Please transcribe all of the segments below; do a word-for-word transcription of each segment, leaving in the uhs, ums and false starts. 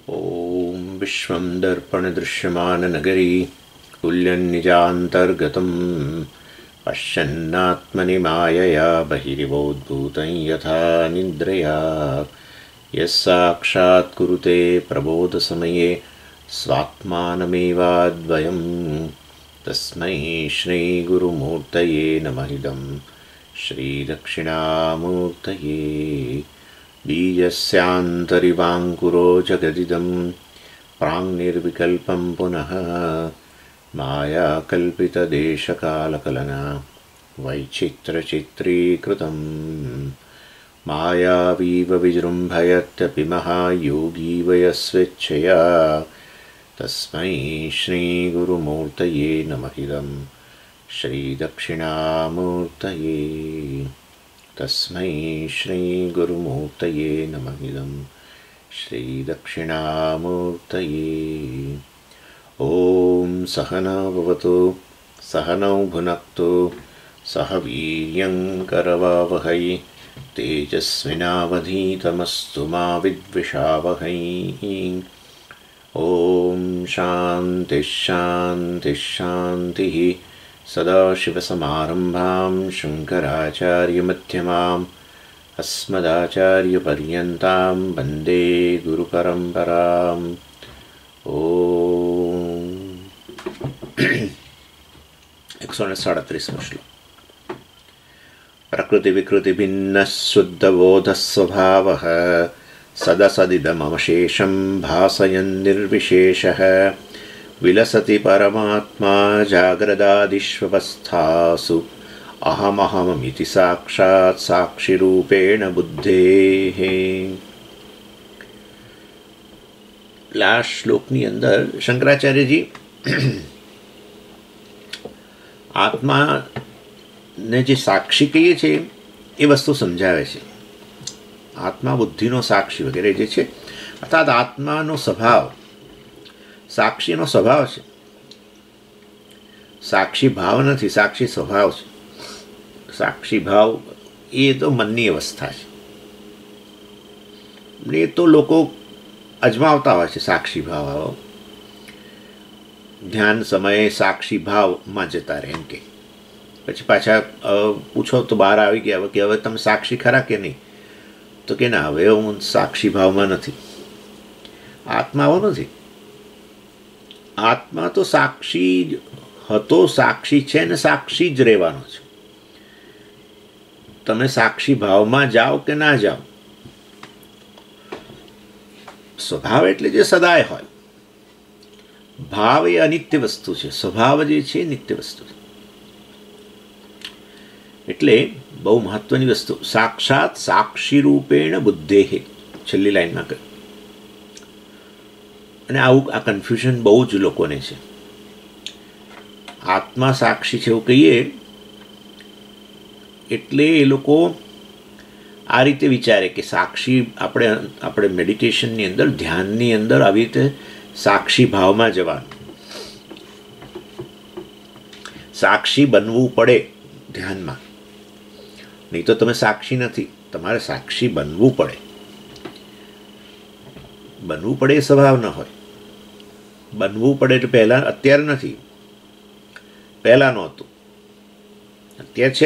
ॐ विश्वं दर्पणदृश्यमाननगरी तुल्यन्निजान्तर्गतं पश्यन्नात्मनि मायया बहिरिवोद्भूतं यथा निद्रया यस्साक्षात् कुरुते प्रबोधसमये स्वात्मानमेवाद्वयं तस्मै श्रीगुरुमूर्तये नमः इदं श्रीदक्षिणामूर्तये। बीजस्यान्तरिवाङ्कुरो जगदिदं प्राङ्निर्विकल्पं पुनः मायाकल्पितदेशकालकलना वैचित्रचित्रीकृतं मायावीव विजृम्भयत्यपि महायोगी वयस्वेच्छया तस्मै श्रीगुरुमूर्तये नमः इदं श्रीदक्षिणामूर्तये। तस्मै श्रीगुरुमूर्तये नमः इदं श्रीदक्षिणामूर्तये। ॐ सहना भवतु सहनौ भुनक्तु सह वीर्यं करवावहै तेजस्विनावधीतमस्तु मा विद्विषावहै। ॐ शान्तिः शान्तिः शान्तिः। सदाशिवसमारम्भां शङ्कराचार्यमध्यमाम् अस्मदाचार्यपर्यन्तां वन्दे गुरुपरम्पराम्। ॐ एकसौ साड़ीसमो श्लोक। प्रकृतिविकृतिभिन्नः शुद्धबोधः स्वभावः सदसदिदमशेषं भासयन् निर्विशेषः विलसति परमात्मा जाग्रदादिष्वस्थासु अहमहममिति साक्षात् साक्षिरूपेण बुद्धेः। लास्ट श्लोकनी अंदर शंकराचार्यजी आत्मा ने जे साक्षी कहीए छे ए वस्तु समझावे छे। आत्मा बुद्धिनो साक्षी वगैरह जे छे अर्थात आत्मानो स्वभाव साक्षीनो स्वभाव है। साक्षी भाव नहीं, साक्षी स्वभाव है। साक्षी भाव ये तो मननी अवस्था है। ये तो लोग अजमावता हो साक्षी भाव ध्यान समय साक्षी भाव में जता रहे एम के पछी पाछा पूछो तो बहार आई गया कि हवे तमे साक्षी खरा के नहीं, तो के ना हवे हूँ साक्षी भाव में नहीं। आत्मा वो नहीं, आत्मा तो साक्षी हतो साक्षी छे ने साक्षी ज रहेवानो छे। तमे साक्षी भाव में जाओ के ना जाओ, स्वभाव एटले जे सदाय होय। भाव ए अनित्य वस्तु छे, स्वभाव जे छे नित्य वस्तु छे। एटले बहु महत्वनी वस्तु साक्षात साक्षी रूपेण बुद्धेः छेल्ली लाइन में कह्युं। અને આવું આ કન્ફ્યુઝન બહુ જ લોકોને છે। આત્મા સાક્ષી છે એવું કહીએ એટલે એ લોકો આ રીતે વિચારે કે સાક્ષી આપણે આપણે મેડિટેશનની અંદર ધ્યાનની અંદર આવી રીતે સાક્ષી ભાવમાં જવાનું। સાક્ષી બનવું પડે ધ્યાનમાં, નહીં તો તમે સાક્ષી નથી, તમારે સાક્ષી બનવું પડે। बनवू पड़े स्वभाव न हो, बनवू पड़े तो पहला अत्यार नहीं, पहला नहोतुं अत्यार छे।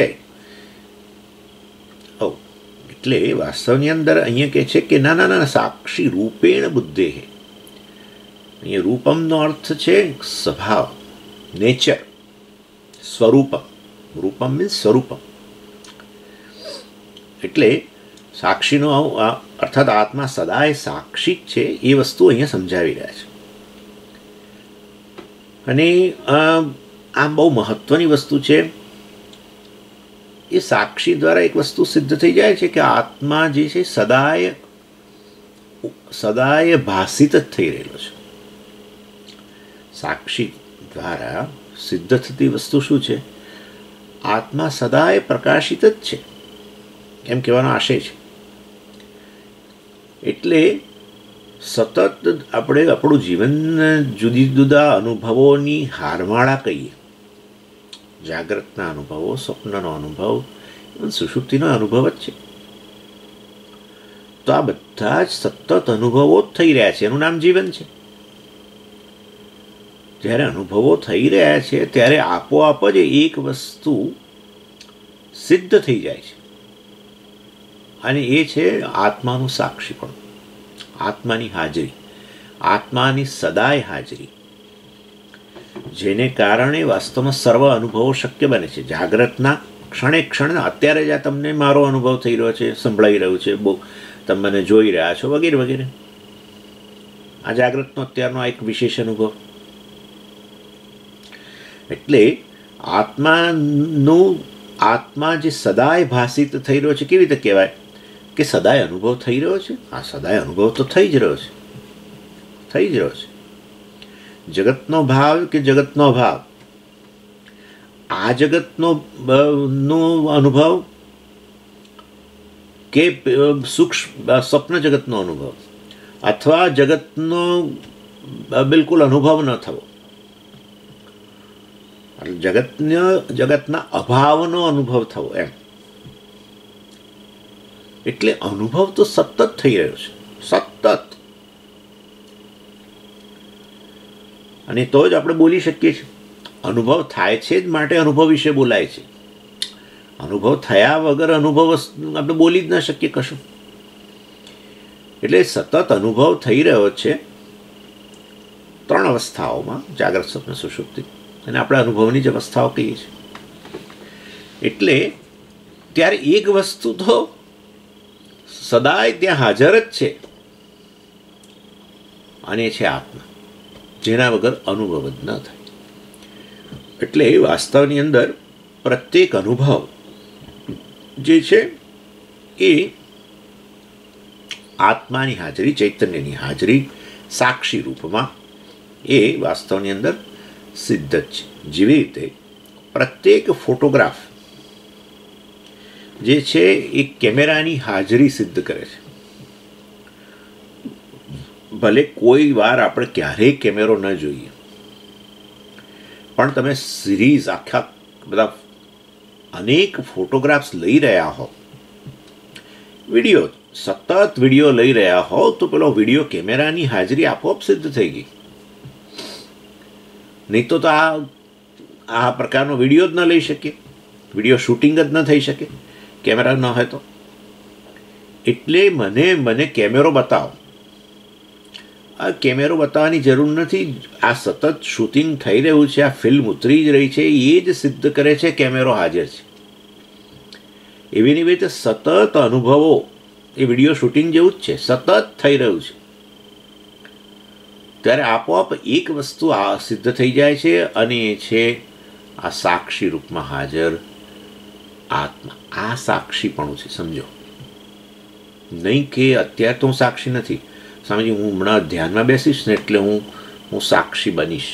ओ एटले वास्तवनी अंदर अहींया कहे छे कि ना ना ना साक्षी रूपेण बुद्धेः। अहींया रूपमनो अर्थ छे स्वभाव, नेचर, स्वरूपम। रूपम मीन्स स्वरूपम। एटले साक्षीनो अर्थात आत्मा सदाय साक्षी छे ए वस्तु अहींया समझावी रह्या छे। अने आ बहु महत्वनी वस्तु छे। ए साक्षी द्वारा एक वस्तु सिद्ध थई जाय छे कि आत्मा जे छे सदाय सदाय भासित ज थई रहेलो छे। साक्षी द्वारा सिद्ध थती वस्तु शुं छे? आत्मा सदाय प्रकाशित ज छे एम कहेवानो आशय छे। एटले सतत આપણે આપણું જીવન જુદી જુદા અનુભવોની હારમાળા કહીએ। જાગ્રતના અનુભવો, સ્વપ્નનો અનુભવ, સુષુપ્તિનો અનુભવ જ છે। તો આ બધા જ સતત અનુભવો જ થઈ રહ્યા છે, એનું નામ જીવન છે. જ્યારે અનુભવો થઈ રહ્યા છે ત્યારે આપોઆપ જ એક વસ્તુ સિદ્ધ થઈ જાય છે, અને એ છે આત્માનું સાક્ષીપણ, આત્માની હાજરી, આત્માની સદાય હાજરી, જેને કારણે વાસ્તવમાં સર્વ અનુભવો શક્ય બને છે. જાગ્રતના ક્ષણે ક્ષણ, અત્યારે જ આ તમને મારો અનુભવ થઈ રહ્યો છે, સંભળાઈ રહ્યું છે, બહુ તમે મને જોઈ રહ્યા છો, વગેરે વગેરે. આ જાગ્રતનો અત્યારનો એક વિશેષ અનુભવ. એટલે આત્માનું આત્મા જે સદાય ભાષિત થઈ રહ્યો છે, કેવી રીતે કહેવાય કે સદાય અનુભવ થઈ રહ્યો છે? આ સદાય અનુભવ તો થઈ જ રહ્યો છે, થઈ જ રહ્યો છે. જગતનો ભાવ કે જગતનો ભાવ, આ જગતનો નો અનુભવ કે સૂક્ષ્મ સ્વપ્ન જગતનો અનુભવ, અથવા જગતનો બિલકુલ અનુભવ ન થવો, જગતનો જગતના અભાવનો અનુભવ થવો, એમ. એટલે અનુભવ તો સતત થઈ રહ્યો છે, સતત. અને તો જ આપણે બોલી શકીએ છીએ. અનુભવ થાય છે જ માટે અનુભવ વિશે બોલાય છે. અનુભવ થયા વગર અનુભવ આપણે બોલી જ ન શકીએ કશું. એટલે સતત અનુભવ થઈ રહ્યો છે ત્રણ અવસ્થાઓમાં, જાગ્રત, સ્વપ્ન, સુષુપ્તિ, અને આપણે અનુભવની જ અવસ્થાઓ કહીએ છીએ. એટલે ત્યારે એક વસ્તુ તો સદાય ત્યાં હાજર જ છે, અને છે આત્મા, જેના વગર અનુભવ જ ન થાય. એટલે વાસ્તવની અંદર પ્રત્યેક અનુભવ જે છે એ આત્માની હાજરી, ચૈતન્યની હાજરી સાક્ષી રૂપમાં એ વાસ્તવની અંદર સિદ્ધ જ છે. જેવી રીતે પ્રત્યેક ફોટોગ્રાફ જે છે એ કેમેરાની હાજરી સિદ્ધ કરે છે. ભલે કોઈ વાર આપણે ક્યારેય કેમેરો ન જોઈએ, પણ તમે સિરીઝ આખા બધા અનેક ફોટોગ્રાફ્સ લઈ રહ્યા હો, વિડીયો સતત વિડીયો લઈ રહ્યા હો, તો પેલો વિડીયો કેમેરાની હાજરી આપોઆપ સિદ્ધ થઈ ગઈ. નહીં તો આ આ પ્રકારનો વિડીયો જ ન લઈ શકીએ, વિડીયો શૂટિંગ જ ન થઈ શકે કેમેરા ન હોય તો. એટલે મને મને કેમેરો બતાવો. આ કેમેરો બતાવવાની જરૂર નથી. આ સતત શૂટિંગ થઈ રહ્યું છે, આ ફિલ્મ ઉતરી જ રહી છે, એ જ સિદ્ધ કરે છે કેમેરો હાજર છે. એવી ને એવી રીતે સતત અનુભવો એ વિડીયો શૂટિંગ જેવું જ છે, સતત થઈ રહ્યું છે. ત્યારે આપોઆપ એક વસ્તુ આ સિદ્ધ થઈ જાય છે, અને એ છે આ સાક્ષી રૂપમાં હાજર આત્મા. આ સાક્ષીપણું છે, સમજો. નહીં કે અત્યારે તો હું સાક્ષી નથી, સ્વામીજી હું હમણાં ધ્યાનમાં બેસીશ ને એટલે હું હું સાક્ષી બનીશ.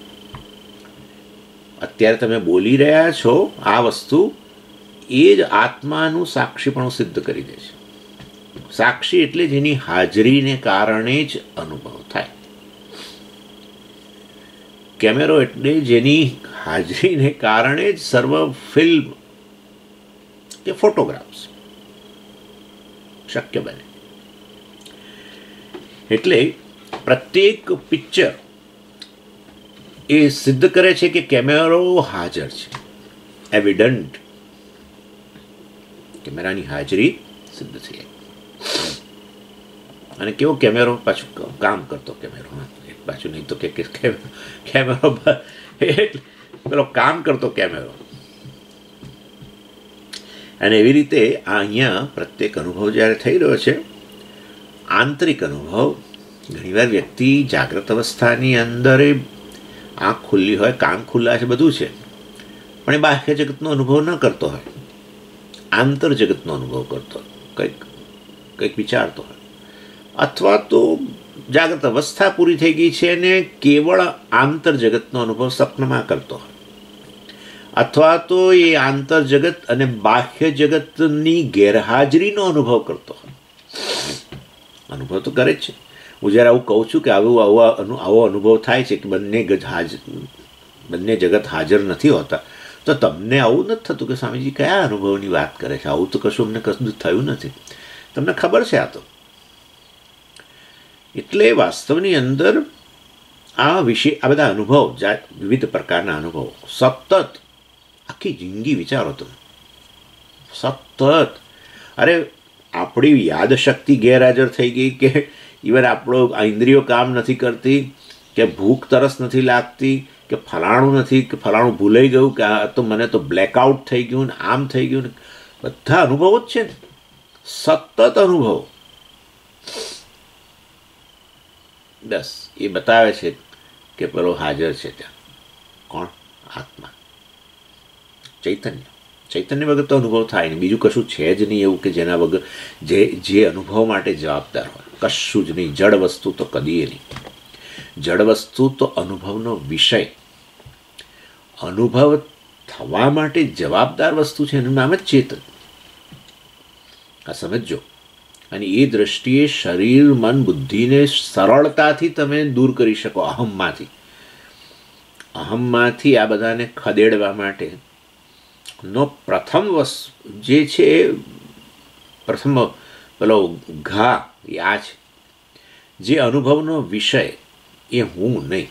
અત્યારે તમે બોલી રહ્યા છો આ વસ્તુ, એ જ આત્માનું સાક્ષીપણું સિદ્ધ કરી દે છે. સાક્ષી એટલે જેની હાજરીને કારણે જ અનુભવ થાય. કેમેરો એટલે જેની હાજરીને કારણે જ સર્વ ફિલ્મ કે ફોટોગ્રાફ્સ શક્ય બને. એટલે પ્રત્યેક પિક્ચર એ સિદ્ધ કરે છે કે કેમેરો હાજર છે, એવિડન્ટ. કેમેરાની હાજરી સિદ્ધ થઈ. અને કેવો કેમેરો, પાછું કામ કરતો કેમેરો, એક પાછું નહીં તો કે કેમેરો પેલો કામ કરતો કેમેરો. અને એવી રીતે આ અહીંયા પ્રત્યેક અનુભવ જ્યારે થઈ રહ્યો છે, આંતરિક અનુભવ. ઘણીવાર વ્યક્તિ જાગ્રત અવસ્થાની અંદર આંખ ખુલ્લી હોય, કાન ખુલ્લા છે, બધું છે, પણ એ બાહ્ય જગતનો અનુભવ ન કરતો હોય, આંતર જગતનો અનુભવ કરતો હોય, કંઈક કંઈક વિચારતો હોય. અથવા તો જાગ્રત અવસ્થા પૂરી થઈ ગઈ છે અને કેવળ આંતર જગતનો અનુભવ સપનામાં કરતો હોય. અથવા તો એ આંતર જગત અને બાહ્ય જગતની ગેરહાજરીનો અનુભવ કરતો હોય. અનુભવ તો કરે જ છે. હું જ્યારે આવું કહું છું કે આવું આવો આવો અનુભવ થાય છે કે બંને ગજ હાજર બંને જગત હાજર નથી હોતા, તો તમને આવું નથી થતું કે સ્વામીજી કયા અનુભવની વાત કરે છે? આવું તો કશું અમને કશું થયું નથી. તમને ખબર છે આ તો એટલે વાસ્તવની અંદર આ વિશે આ બધા અનુભવ, વિવિધ પ્રકારના અનુભવો સતત આખી જિંદગી વિચારો તમે, સતત. અરે આપણી યાદશક્તિ ગેરહાજર થઈ ગઈ કે ઇવન આપણો ઇન્દ્રિયો કામ નથી કરતી, કે ભૂખ તરસ નથી લાગતી, કે ફલાણું નથી, કે ફલાણું ભૂલાઈ ગયું, કે આ તો મને તો બ્લેકઆઉટ થઈ ગયું ને આમ થઈ ગયું ને. બધા અનુભવો જ છે ને, સતત અનુભવો. બસ એ બતાવે છે કે પેલો હાજર છે ત્યાં. કોણ? આત્મા, ચૈતન્ય. ચૈતન્ય વગર તો અનુભવ થાય નહીં. બીજું કશું છે જ નહીં એવું કે જેના વગર, જે જે અનુભવ માટે જવાબદાર હોય. કશું જ નહીં. જડ વસ્તુ તો કદીએ નહીં. જડ વસ્તુ તો અનુભવનો વિષય, અનુભવ થવા માટે જવાબદાર વસ્તુ છે, એનું નામ જ ચેતન. આ સમજો. અને એ દ્રષ્ટિએ શરીર, મન, બુદ્ધિને સરળતાથી તમે દૂર કરી શકો અહમમાંથી. અહમમાંથી આ બધાને ખદેડવા માટે નો પ્રથમ વસ્તુ જે છે, પ્રથમ પેલો ઘા એ આ છે. જે અનુભવનો વિષય એ હું નહીં.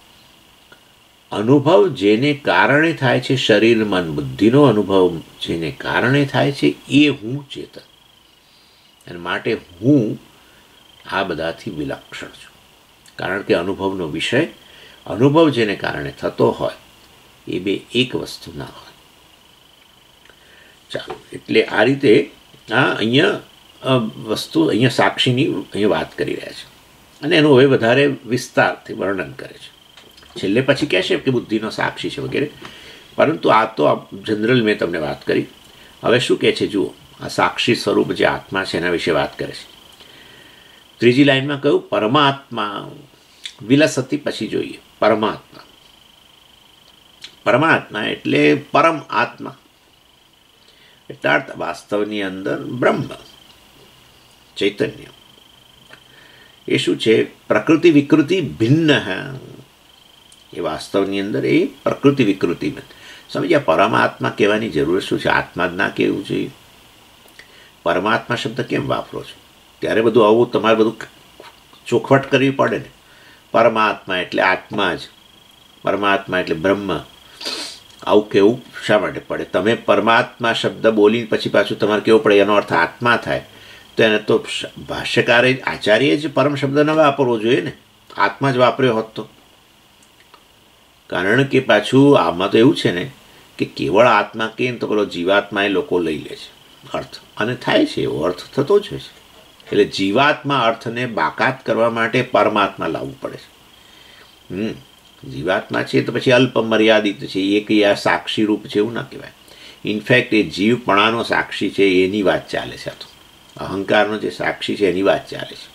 અનુભવ જેને કારણે થાય છે, શરીર, મન, બુદ્ધિનો અનુભવ જેને કારણે થાય છે, એ હું ચેતન. અને માટે હું આ બધાથી વિલક્ષણ છું. કારણ કે અનુભવનો વિષય, અનુભવ જેને કારણે થતો હોય, એ બે એક વસ્તુ ના હોય. ચાલો, એટલે આ રીતે આ અહીંયા વસ્તુ, અહીંયા સાક્ષીની અહીંયા વાત કરી રહ્યા છે અને એનું હવે વધારે વિસ્તારથી વર્ણન કરે છે. છેલ્લે પછી કહેશે કે બુદ્ધિનો સાક્ષી છે વગેરે, પરંતુ આ તો જનરલ મેં તમને વાત કરી. હવે શું કહે છે જુઓ, આ સાક્ષી સ્વરૂપ જે આત્મા છે એના વિશે વાત કરે છે. ત્રીજી લાઈનમાં કહ્યું પરમાત્મા વિલસતી. પછી જોઈએ પરમાત્મા. પરમાત્મા એટલે પરમ આત્મા, અર્થાત વાસ્તવની અંદર બ્રહ્મ, ચૈતન્ય. એ શું છે? પ્રકૃતિ વિકૃતિ ભિન્ન. એ વાસ્તવની અંદર એ પ્રકૃતિ વિકૃતિ. સમજ્યા? પરમાત્મા કહેવાની જરૂર શું છે? આત્મા જ ના કહેવું જોઈએ. પરમાત્મા શબ્દ કેમ વાપરો છો? ત્યારે બધું આવું તમારે બધું ચોખવટ કરવી પડે ને. પરમાત્મા એટલે આત્મા જ, પરમાત્મા એટલે બ્રહ્મ. આવું કેવું શા માટે પડે? તમે પરમાત્મા શબ્દ બોલીને પછી પાછું તમારે કેવું પડે એનો અર્થ આત્મા થાય, તો એને તો ભાષ્યકારે આચાર્ય જ પરમ શબ્દ ન વાપરવો જોઈએ ને, આત્મા જ વાપર્યો હોત તો. કારણ કે પાછું આમાં તો એવું છે ને કે કેવળ આત્મા કે તો પેલો જીવાત્મા એ લોકો લઈ લે છે અર્થ, અને થાય છે એવો અર્થ થતો જ હોય છે. એટલે જીવાત્મા અર્થને બાકાત કરવા માટે પરમાત્મા લાવવું પડે છે. હમ જીવાત્મા છે તો પછી અલ્પ મર્યાદિત છે, એ કંઈ આ સાક્ષી રૂપ છે એવું ના કહેવાય. ઇનફેક્ટ એ જીવપણાનો સાક્ષી છે એની વાત ચાલે છે. આ તો અહંકારનો જે સાક્ષી છે એની વાત ચાલે છે.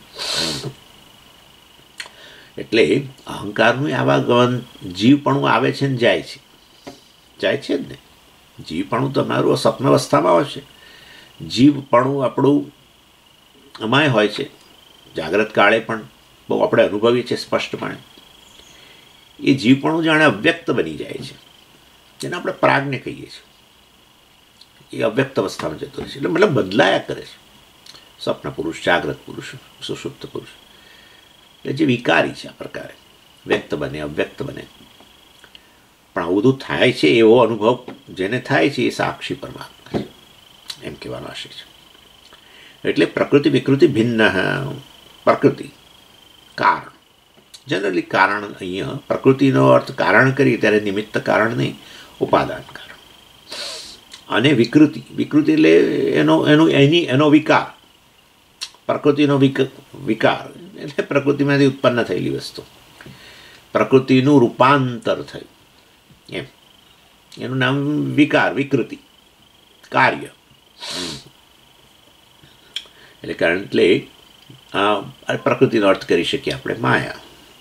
એટલે અહંકારનું આવાગમન, જીવપણું આવે છે ને જાય છે, જાય છે જ ને. જીવપણું તમારું સ્વપ્નાવસ્થામાં હોય છે, જીવપણું આપણું અમાય હોય છે, જાગ્રત કાળે પણ બહુ આપણે અનુભવીએ છીએ સ્પષ્ટપણે. એ જીવપણું જાણે અવ્યક્ત બની જાય છે, જેને આપણે પ્રાગને કહીએ છીએ. એ અવ્યક્ત અવસ્થામાં જતો રહે છે, એટલે મતલબ બદલાયા કરે છે. સ્વપ્ન પુરુષ, જાગ્રત પુરુષ, સુષુપ્ત પુરુષ, એટલે જે વિકારી છે આ પ્રકારે વ્યક્ત બને, અવ્યક્ત બને. પણ આવું બધું થાય છે એવો અનુભવ જેને થાય છે એ સાક્ષી પરમાત્મા છે, એમ કહેવાનો આશય છે. એટલે પ્રકૃતિ વિકૃતિ ભિન્ન. પ્રકૃતિ કારણ, જનરલી કારણ, અહીંયા પ્રકૃતિનો અર્થ કારણ કરીએ ત્યારે નિમિત્ત કારણ નહીં, ઉપાદાન કારણ. અને વિકૃતિ, વિકૃતિ એટલે એનો એનો એની એનો વિકાર. પ્રકૃતિનો વિક વિકાર એટલે પ્રકૃતિમાંથી ઉત્પન્ન થયેલી વસ્તુ, પ્રકૃતિનું રૂપાંતર થયું એમ, એનું નામ વિકાર, વિકૃતિ, કાર્ય. એટલે કારણ એટલે પ્રકૃતિનો અર્થ કરી શકીએ આપણે માયા,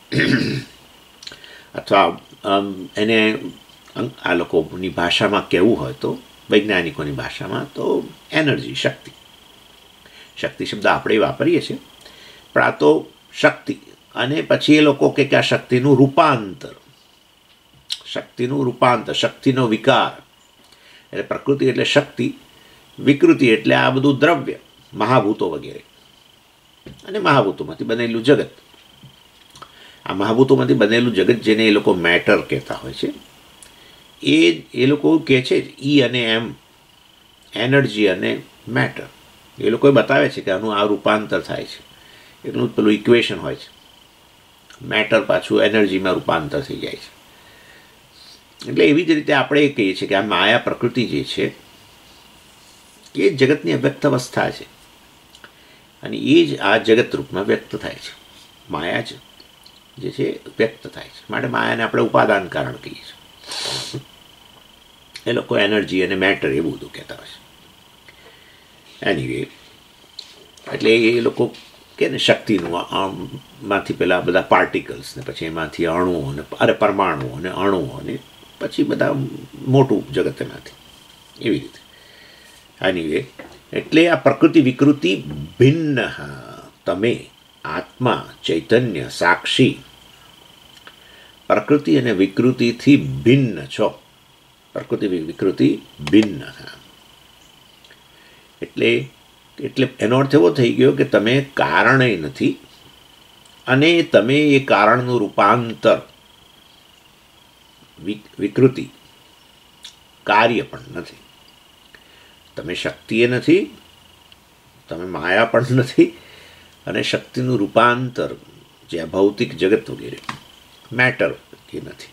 અથવા એને આ લોકોની ભાષામાં કહેવું હોય તો, વૈજ્ઞાનિકોની ભાષામાં તો એનર્જી, શક્તિ. શક્તિ શબ્દ આપણે વાપરીએ છીએ, પણ આ તો શક્તિ. અને પછી એ લોકો કે આ શક્તિનું રૂપાંતર, શક્તિનું રૂપાંતર, શક્તિનો વિકાર. એટલે પ્રકૃતિ એટલે શક્તિ, વિકૃતિ એટલે આ બધું દ્રવ્ય, મહાભૂતો વગેરે. અને મહાભૂતોમાંથી બનેલું જગત. આ મહાભૂતોમાંથી બનેલું જગત જેને એ લોકો મેટર કહેતા હોય છે, એ એ લોકો કહે છે ઈ અને એમ, એનર્જી અને મેટર. એ લોકોએ બતાવે છે કે આનું આ રૂપાંતર થાય છે, એટલું પેલું ઇક્વેશન હોય છે. મેટર પાછું એનર્જીમાં રૂપાંતર થઈ જાય છે. એટલે એવી જ રીતે આપણે એ કહીએ છીએ કે આ માયા પ્રકૃતિ જે છે એ જગતની અવ્યક્ત અવસ્થા છે, અને એ જ આ જગત રૂપમાં વ્યક્ત થાય છે. માયા જ જે છે વ્યક્ત થાય છે, માટે માયાને આપણે ઉપાદાન કારણ કહીએ છીએ. એ લોકો એનર્જી અને મેટર એ બધું કહેતા હોય છે. એનીવે, એટલે એ લોકો કે ને શક્તિનું માંથી પેલા બધા પાર્ટિકલ્સ ને પછી એમાંથી અણુઓ ને અરે પરમાણુઓ અને અણુઓ ને પછી બધા મોટું જગત એમાંથી, એવી રીતે. એનીવે, એટલે આ પ્રકૃતિ વિકૃતિ ભિન્ન, તમે આત્મા ચૈતન્ય સાક્ષી પ્રકૃતિ અને વિકૃતિથી ભિન્ન છો. પ્રકૃતિ વિકૃતિ ભિન્ન. એટલે એટલે એનો અર્થ એવો થઈ ગયો કે તમે કારણે નથી અને તમે એ કારણનું રૂપાંતર વિકૃતિ કાર્ય પણ નથી. તમે શક્તિએ નથી, તમે માયા પણ નથી, અને શક્તિનું રૂપાંતર જે આ ભૌતિક જગત વગેરે મેટર એ નથી.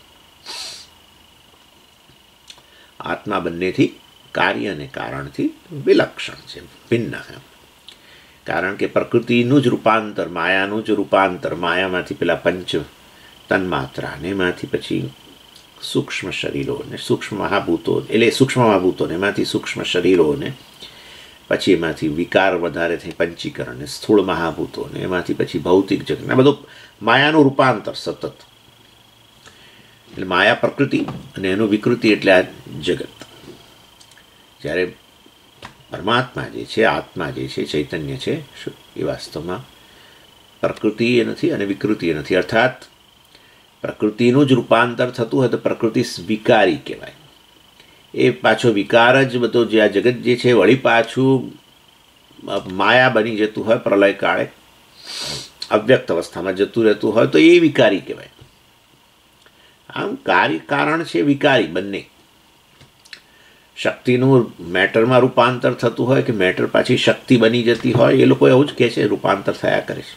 આત્મા બંનેથી કાર્ય અને કારણથી વિલક્ષણ છે, ભિન્ન. કારણ કે પ્રકૃતિનું જ રૂપાંતર, માયાનું જ રૂપાંતર, માયામાંથી પેલા પંચ તન્માત્રા ને એમાંથી પછી સૂક્ષ્મ શરીરોને સૂક્ષ્મ મહાભૂતો, એટલે સૂક્ષ્મ મહાભૂતોને એમાંથી સૂક્ષ્મ શરીરોને પછી એમાંથી વિકાર વધારે થઈ પંચીકરણ ને સ્થૂળ મહાભૂતોને એમાંથી પછી ભૌતિક જગત, આ બધું માયાનું રૂપાંતર સતત. એટલે માયા પ્રકૃતિ અને એનું વિકૃતિ એટલે આ જગત. જ્યારે પરમાત્મા જે છે, આત્મા જે છે, ચૈતન્ય છે, એ વાસ્તવમાં પ્રકૃતિ એ નથી અને વિકૃતિ એ નથી. અર્થાત પ્રકૃતિનું જ રૂપાંતર થતું હોય તો પ્રકૃતિ વિકારી કહેવાય. એ પાછો વિકાર જ બધો જે આ જગત જે છે વળી પાછું માયા બની જતું હોય પ્રલય કાળે, અવ્યક્ત અવસ્થામાં જતું રહેતું હોય તો એ વિકારી કહેવાય. આમ કાર્ય કારણ છે વિકારી બંને. શક્તિનું મેટરમાં રૂપાંતર થતું હોય કે મેટર પાછી શક્તિ બની જતી હોય, એ લોકો એવું જ કહે છે રૂપાંતર થયા કરે છે.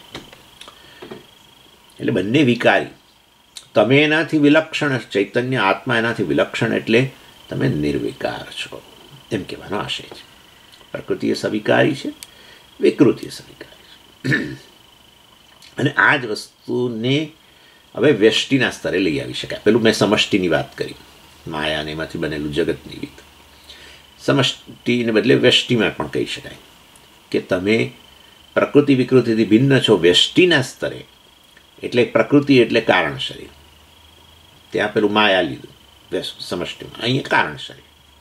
એટલે બંને વિકારી. તમે એનાથી વિલક્ષણ, ચૈતન્ય આત્મા એનાથી વિલક્ષણ, એટલે તમે નિર્વિકાર છો એમ કહેવાનો આશય છે. પ્રકૃતિ એ સવિકારી છે, વિકૃતિ એ સવિકારી છે. અને આ જ વસ્તુને હવે વ્યષ્ટિના સ્તરે લઈ આવી શકાય. પેલું મેં સમષ્ટિની વાત કરી, માયાને એમાંથી બનેલું જગતની રીત. સમષ્ટિને બદલે વ્યષ્ટિમાં પણ કહી શકાય કે તમે પ્રકૃતિ વિકૃતિથી ભિન્ન છો વ્યષ્ટિના સ્તરે. એટલે પ્રકૃતિ એટલે કારણ શરીર, ત્યાં પેલું માયા લીધું સમષ્ટિમાં, અહીંયા કારણ શરીર.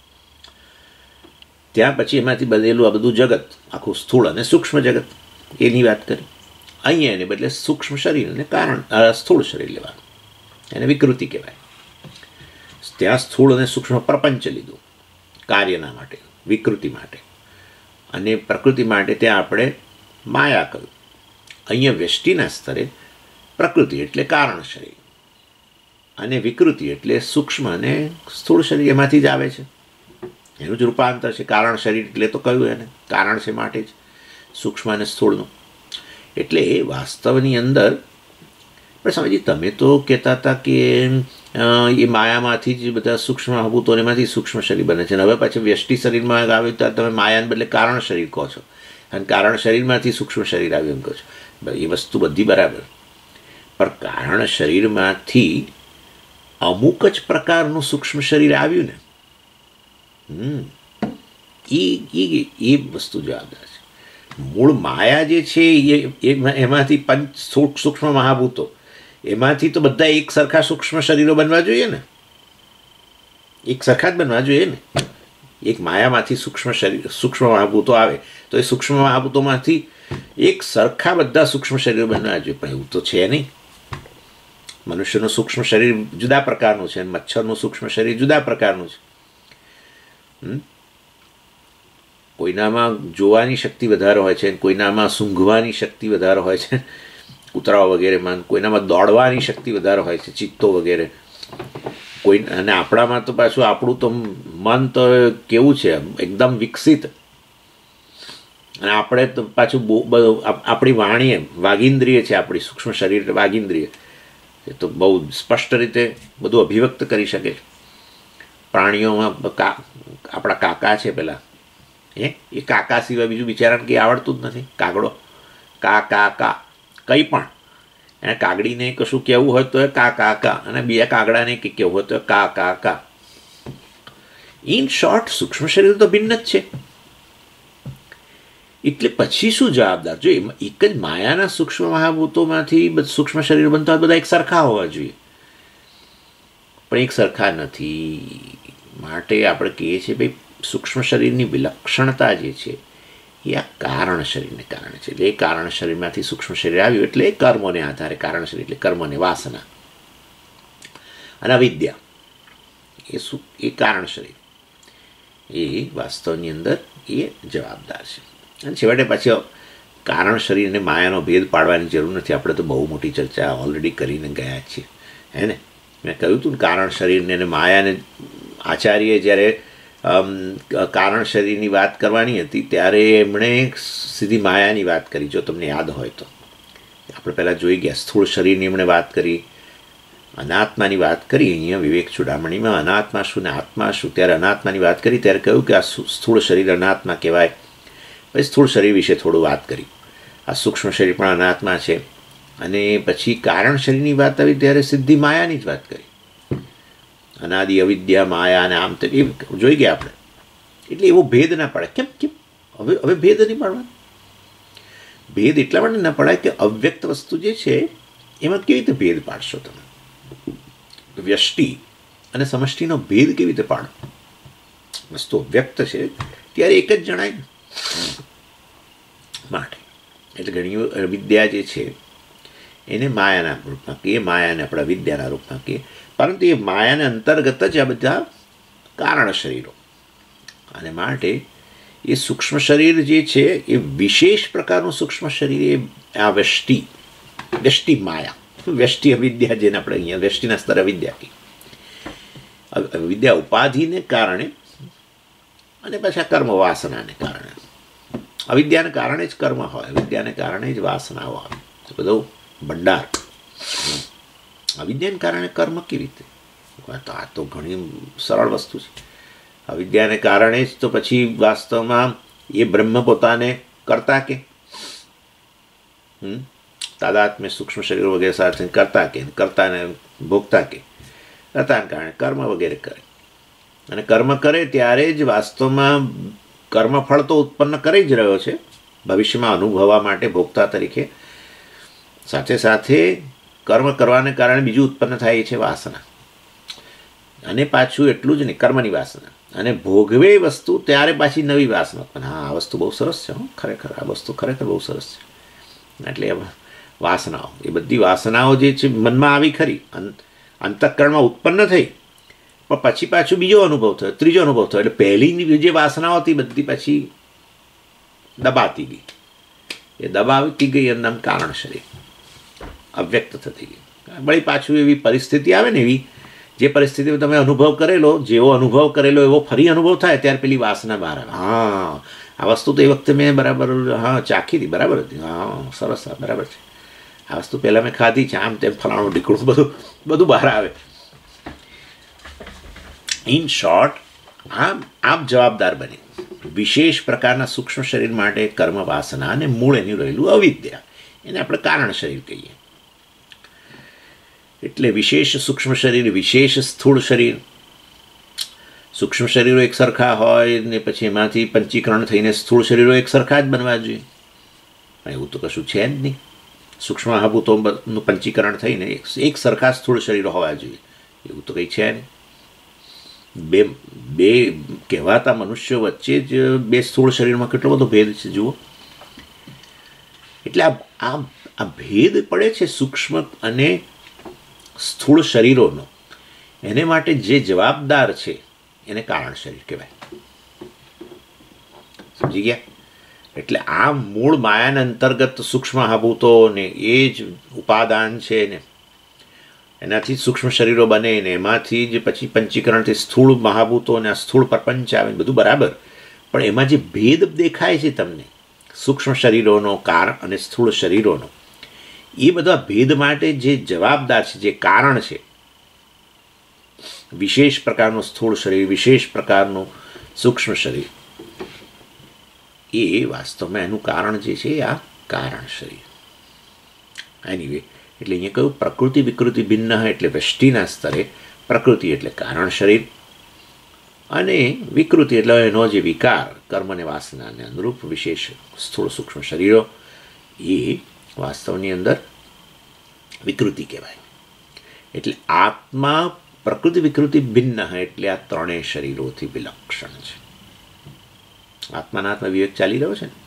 ત્યાં પછી એમાંથી બનેલું આ બધું જગત, આખું સ્થૂળ અને સૂક્ષ્મ જગત, એની વાત કરી. અહીંયા એને બદલે સૂક્ષ્મ શરીર અને કારણ સ્થૂળ શરીર લેવાનું, એને વિકૃતિ કહેવાય. ત્યાં સ્થૂળ અને સૂક્ષ્મ પ્રપંચ લીધું કાર્યના માટે, વિકૃતિ માટે, અને પ્રકૃતિ માટે ત્યાં આપણે માયા કહ્યું. અહીંયા વ્યષ્ટિના સ્તરે પ્રકૃતિ એટલે કારણ શરીર અને વિકૃતિ એટલે સૂક્ષ્મ અને સ્થૂળ શરીર, એમાંથી જ આવે છે, એનું જ રૂપાંતર છે. કારણ શરીર એટલે તો કહ્યું એને કારણ છે માટે જ સૂક્ષ્મ અને સ્થૂળનું. એટલે વાસ્તવની અંદર પણ સ્વામીજી તમે તો કહેતા હતા કે એ માયામાંથી જ બધા સૂક્ષ્મ મહાભૂતોને એમાંથી સૂક્ષ્મ શરીર બને છે, અને હવે પાછું વ્યષ્ટિ શરીરમાં આવ્યું ત્યારે તમે માયાને બદલે કારણ શરીર કહો છો, અને કારણ શરીરમાંથી સૂક્ષ્મ શરીર આવ્યું એમ કહો છો. એ વસ્તુ બધી બરાબર, પણ કારણ શરીરમાંથી અમુક જ પ્રકારનું સૂક્ષ્મ શરીર આવ્યું ને, હમ એ એ વસ્તુ જવાબદાર છે. મૂળ માયા જે છે એ એમાંથી પંચ સૂક્ષ્મ મહાભૂતો, એમાંથી તો બધા એક સરખા સૂક્ષ્મ શરીરો બનવા જોઈએ ને, એક સરખા જ બનવા જોઈએ ને. એક માયામાંથી સૂક્ષ્મ શરીર સૂક્ષ્મ મહાભૂતો આવે તો એ સૂક્ષ્મ મહાભૂતોમાંથી એક સરખા બધા સૂક્ષ્મ શરીરો બનવા જોઈએ, પણ એવું તો છે નહીં. મનુષ્યનું સૂક્ષ્મ શરીર જુદા પ્રકારનું છે, મચ્છરનું સૂક્ષ્મ શરીર જુદા પ્રકારનું છે. કોઈનામાં જોવાની શક્તિ વધારે હોય છે, કોઈનામાં સૂંઘવાની શક્તિ વધારે હોય છે, કૂતરાઓ વગેરેમાં, કોઈનામાં દોડવાની શક્તિ વધારે હોય છે, ચિત્તો વગેરે. કોઈ અને આપણામાં તો પાછું આપણું તો મન તો કેવું છે, એકદમ વિકસિત. અને આપણે તો પાછું બહુ બધું આપણી વાણીએ વાગિન્દ્રિય છે, આપણી સૂક્ષ્મ શરીર વાગિન્દ્રિય એ તો બહુ સ્પષ્ટ રીતે બધું અભિવ્યક્ત કરી શકે છે. પ્રાણીઓમાં કા આપણા કાકા છે પેલા, એ એ કાકા સિવાય બીજું બિચારાને કંઈ આવડતું જ નથી. કાગડો કા કા કા કંઈ પણ એને કાગડીને કશું કહેવું હોય તો એ કા કા કા, અને બીજા કાગડાને કંઈ કહેવું હોય તો કા કા કા. ઇન શોર્ટ સૂક્ષ્મ શરીર તો ભિન્ન જ છે. એટલે પછી શું જવાબદાર? જો એક જ માયાના સૂક્ષ્મ મહાભૂતોમાંથી સૂક્ષ્મ શરીર બનતા હોય બધા એક સરખા હોવા જોઈએ, પણ એક સરખા નથી. માટે આપણે કહીએ છીએ ભાઈ સૂક્ષ્મ શરીરની વિલક્ષણતા જે છે એ આ કારણ શરીરને કારણે છે. એટલે એ કારણ શરીરમાંથી સૂક્ષ્મ શરીર આવ્યું એટલે એ કર્મોને આધારે કારણ શરીર એટલે કર્મોને વાસના અને અવિદ્યા એ શું એ કારણ શરીર એ વાસ્તવની અંદર એ જવાબદાર છે. અને છેવટે પછી કારણ શરીરને માયાનો ભેદ પાડવાની જરૂર નથી. આપણે તો બહુ મોટી ચર્ચા ઓલરેડી કરીને ગયા છીએ, હે ને. મેં કહ્યું હતું ને કારણ શરીરને અને માયાને આચાર્ય જ્યારે કારણ શરીરની વાત કરવાની હતી ત્યારે એમણે સીધી માયાની વાત કરી. જો તમને યાદ હોય તો આપણે પહેલાં જોઈ ગયા સ્થૂળ શરીરની એમણે વાત કરી, અનાત્માની વાત કરી. અહીંયા વિવેક ચૂડામણીમાં અનાત્મા શું ને આત્મા શું, ત્યારે અનાત્માની વાત કરી ત્યારે કહ્યું કે આ સ્થૂળ શરીર અનાત્મા કહેવાય. પછી સ્થૂળ શરીર વિશે થોડું વાત કરી. આ સૂક્ષ્મ શરીર પણ અનાત્મા છે. અને પછી કારણ શરીરની વાત આવી ત્યારે સીધી માયાની જ વાત કરી. અનાદિ અવિદ્યા માયા અને આમ તો એ જોઈ ગયા આપણે. એટલે એવો ભેદ ના પડે. કેમ કેમ હવે હવે ભેદ નહીં પાડવાનો. ભેદ એટલા માટે ના પડાય કે અવ્યક્ત વસ્તુ જે છે એમાં કેવી રીતે ભેદ પાડશો તમે? વ્યષ્ટિ અને સમષ્ટિનો ભેદ કેવી રીતે પાડો? વસ્તુ વ્યક્ત છે ત્યારે એક જ જણાય ને માટે. એટલે ઘણી વિદ્યા જે છે એને માયાના રૂપમાં કહીએ, માયાને આપણા વિદ્યાના રૂપમાં કહીએ, પરંતુ એ માયાને અંતર્ગત જ આ બધા કારણ શરીરો. અને માટે એ સૂક્ષ્મ શરીર જે છે એ વિશેષ પ્રકારનું સૂક્ષ્મ શરીર એ આ વ્યષ્ટિ વ્યષ્ટિ માયા વ્યષ્ટિ અવિદ્યા જેને આપણે અહીંયા વ્યષ્ટિના સ્તરે વિદ્યા કહીએ. વિદ્યા ઉપાધિને કારણે અને પછી આ કર્મ વાસનાને કારણે. અવિદ્યાને કારણે જ કર્મ હોય, અવિદ્યાને કારણે જ વાસનાઓ આવે. બધું ભંડાર. અવિદ્યાને કારણે કર્મ કેવી રીતે? આ તો ઘણી સરળ વસ્તુ છે. અવિદ્યાને કારણે જ તો પછી વાસ્તવમાં એ બ્રહ્મ પોતાને કરતા કે હમ તાદાત્મ્ય સૂક્ષ્મ શરીર વગેરે સાથે કરતા કે કરતાને ભોગતા કે કરતાને કારણે કર્મ વગેરે કરે. અને કર્મ કરે ત્યારે જ વાસ્તવમાં કર્મફળ તો ઉત્પન્ન કરી જ રહ્યો છે ભવિષ્યમાં અનુભવવા માટે ભોગતા તરીકે. સાથે સાથે કર્મ કરવાને કારણે બીજું ઉત્પન્ન થાય છે વાસના. અને પાછું એટલું જ નહીં, કર્મની વાસના. અને ભોગવે વસ્તુ ત્યારે પાછી નવી વાસના ઉત્પન્ન. હા, આ વસ્તુ બહુ સરસ છે, ખરેખર આ વસ્તુ ખરેખર બહુ સરસ છે. એટલે વાસનાઓ એ બધી વાસનાઓ જે છે મનમાં આવી ખરી, અંતઃકરણમાં ઉત્પન્ન થઈ, પણ પછી પાછું બીજો અનુભવ થયો, ત્રીજો અનુભવ થયો. એટલે પહેલીની જે વાસનાઓ હતી બધી પછી દબાતી ગઈ. એ દબાવતી ગઈ એમ નામ કારણ શરીર અવ્યક્ત થતી ગઈ. વળી પાછું એવી પરિસ્થિતિ આવે ને, એવી જે પરિસ્થિતિમાં તમે અનુભવ કરેલો, જેવો અનુભવ કરેલો એવો ફરી અનુભવ થાય ત્યારે પેલી વાસના બહાર આવે. હા, આ વસ્તુ તો એ વખતે મેં બરાબર હા ચાખી હતી, બરાબર હતી, હા સરસ, બરાબર છે, આ વસ્તુ પહેલાં મેં ખાધી છે, આમ તેમ ફલાણું ઢીકણું બધું બધું બહાર આવે. ઇન શોર્ટ, આમ આપ જવાબદાર બને વિશેષ પ્રકારના સૂક્ષ્મ શરીર માટે કર્મ વાસના અને મૂળ એનું રહેલું અવિદ્યા, એને આપણે કારણ શરીર કહીએ. એટલે વિશેષ સૂક્ષ્મ શરીર, વિશેષ સ્થૂળ શરીર. સૂક્ષ્મ શરીરો એક સરખા હોય ને પછી એમાંથી પંચીકરણ થઈને સ્થૂળ શરીરો એક સરખા જ બનવા જોઈએ. એવું તો કશું છે જ નહીં. સૂક્ષ્મ મહાભૂતોનું પંચીકરણ થઈને એક સરખા સ્થૂળ શરીરો હોવા જોઈએ એવું તો કંઈ છે નહીં. બે બે કહેવાતા મનુષ્યો વચ્ચે જ બે સ્થૂળ શરીરમાં કેટલો બધો ભેદ છે જુઓ. એટલે આ આ ભેદ પડે છે સૂક્ષ્મ અને સ્થૂળ શરીરોનો. એને માટે જે જવાબદાર છે એને કારણ શરીર કહેવાય. સમજી ગયા? એટલે આ મૂળ માયાના અંતર્ગત સૂક્ષ્મ મહાભૂતો ને એ જ ઉપાદાન છે ને, એનાથી સૂક્ષ્મ શરીરો બને ને એમાંથી જ પછી પંચીકરણથી સ્થૂળ મહાભૂતો અને આ સ્થૂળ પ્રપંચ આવે બધું બરાબર. પણ એમાં જે ભેદ દેખાય છે તમને સૂક્ષ્મ શરીરોનો કારણ અને સ્થૂળ શરીરોનો, એ બધા ભેદ માટે જે જવાબદાર છે, જે કારણ છે, વિશેષ પ્રકારનું સ્થૂળ શરીર, વિશેષ પ્રકારનું સૂક્ષ્મ શરીર, એ વાસ્તવમાં એનું કારણ જે છે આ કારણ શરીર. એનીવે એટલે અહીંયા કહ્યું પ્રકૃતિ વિકૃતિ ભિન્ન, એટલે વ્યષ્ટિના સ્તરે પ્રકૃતિ એટલે કારણ શરીર અને વિકૃતિ એટલે એનો જે વિકાર કર્મ અને વાસનાને અનુરૂપ વિશેષ સ્થૂળ સૂક્ષ્મ શરીરો, એ વાસ્તવની અંદર વિકૃતિ કહેવાય. એટલે આત્મા પ્રકૃતિ વિકૃતિ ભિન્ન એટલે આ ત્રણેય શરીરોથી વિલક્ષણ છે. આત્માના આત્મા વિવેક ચાલી રહ્યો છે ને,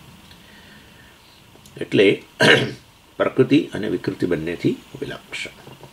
એટલે પ્રકૃતિ અને વિકૃતિ બંનેથી વિલક્ષણ.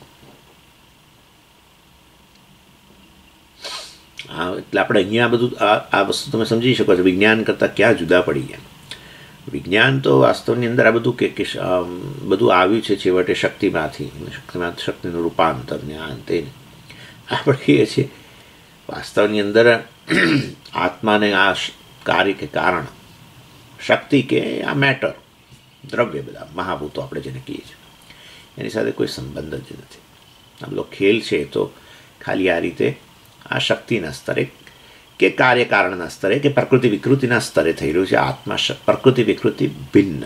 આ એટલે આપણે અહીંયા બધું આ આ વસ્તુ તમે સમજી શકો છો. વિજ્ઞાન કરતાં ક્યાં જુદા પડી ગયા. વિજ્ઞાન તો વાસ્તવની અંદર આ બધું કે બધું આવ્યું છે છેવટે શક્તિમાંથી, શક્તિમાં શક્તિનું રૂપાંતર ને આ અંતે. આપણે કહીએ છીએ વાસ્તવની અંદર આત્માને આ કાર્ય કે કારણ, શક્તિ કે આ મેટર, દ્રવ્ય, બધા મહાભૂતો આપણે જેને કહીએ છીએ, એની સાથે કોઈ સંબંધ જ નથી. આ બધો ખેલ છે તો ખાલી આ રીતે આ શક્તિના સ્તરે કે કાર્યકારણના સ્તરે કે પ્રકૃતિ વિકૃતિના સ્તરે થઈ રહ્યું છે. આત્મા પ્રકૃતિ વિકૃતિ ભિન્ન.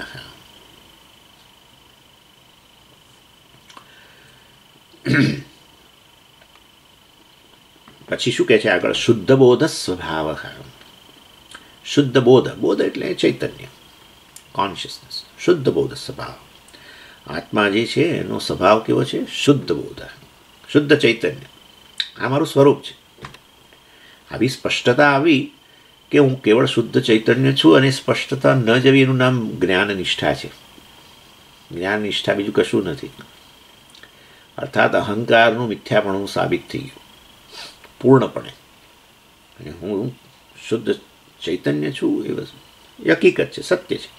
પછી શું કહે છે આગળ? શુદ્ધ બોધ સ્વભાવ. શુદ્ધ બોધ, બોધ એટલે ચૈતન્ય, કોન્શિયસનેસ. શુદ્ધ બોધ સ્વભાવ. આત્મા જે છે એનો સ્વભાવ કેવો છે? શુદ્ધ બોધ, શુદ્ધ ચૈતન્ય. આ મારું સ્વરૂપ છે. આવી સ્પષ્ટતા આવી કે હું કેવળ શુદ્ધ ચૈતન્ય છું, અને સ્પષ્ટતા ન જવી એનું નામ જ્ઞાન નિષ્ઠા છે. જ્ઞાન નિષ્ઠા બીજું કશું નથી. અર્થાત અહંકારનું મિથ્યાપણું સાબિત થઈ ગયું પૂર્ણપણે, અને હું શુદ્ધ ચૈતન્ય છું એ વસ્તુ હકીકત છે, સત્ય છે,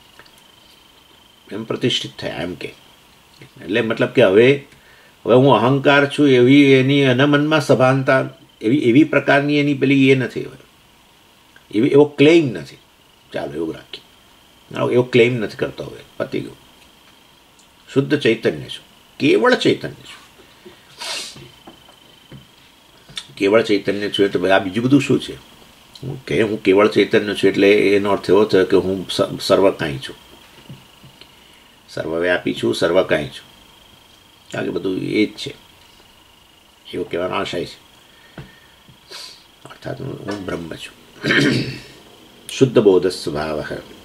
એમ પ્રતિષ્ઠિત થયા એમ કે. એટલે મતલબ કે હવે હવે હું અહંકાર છું એવી એની એના મનમાં સભાનતા એવી એવી પ્રકારની એની પેલી એ નથી, એવી એવો ક્લેમ નથી. ચાલો એવું રાખીએ, એવો ક્લેમ નથી કરતો. હવે પતી ગયું. શુદ્ધ ચૈતન્ય છું, કેવળ ચૈતન્ય છું. કેવળ ચૈતન્ય છું એટલે આ બીજું બધું શું છે? હું કે હું કેવળ ચૈતન્ય છું એટલે એનો અર્થ એવો થયો કે હું સર્વકાંઈ છું, સર્વવ્યાપી છું, સર્વકાંઈ છું. કારણ કે બધું એ જ છે એવું કહેવાનો આશય છે. અર્થાત હું બ્રહ્મ છું. શુદ્ધ બોધ સ્વભાવ.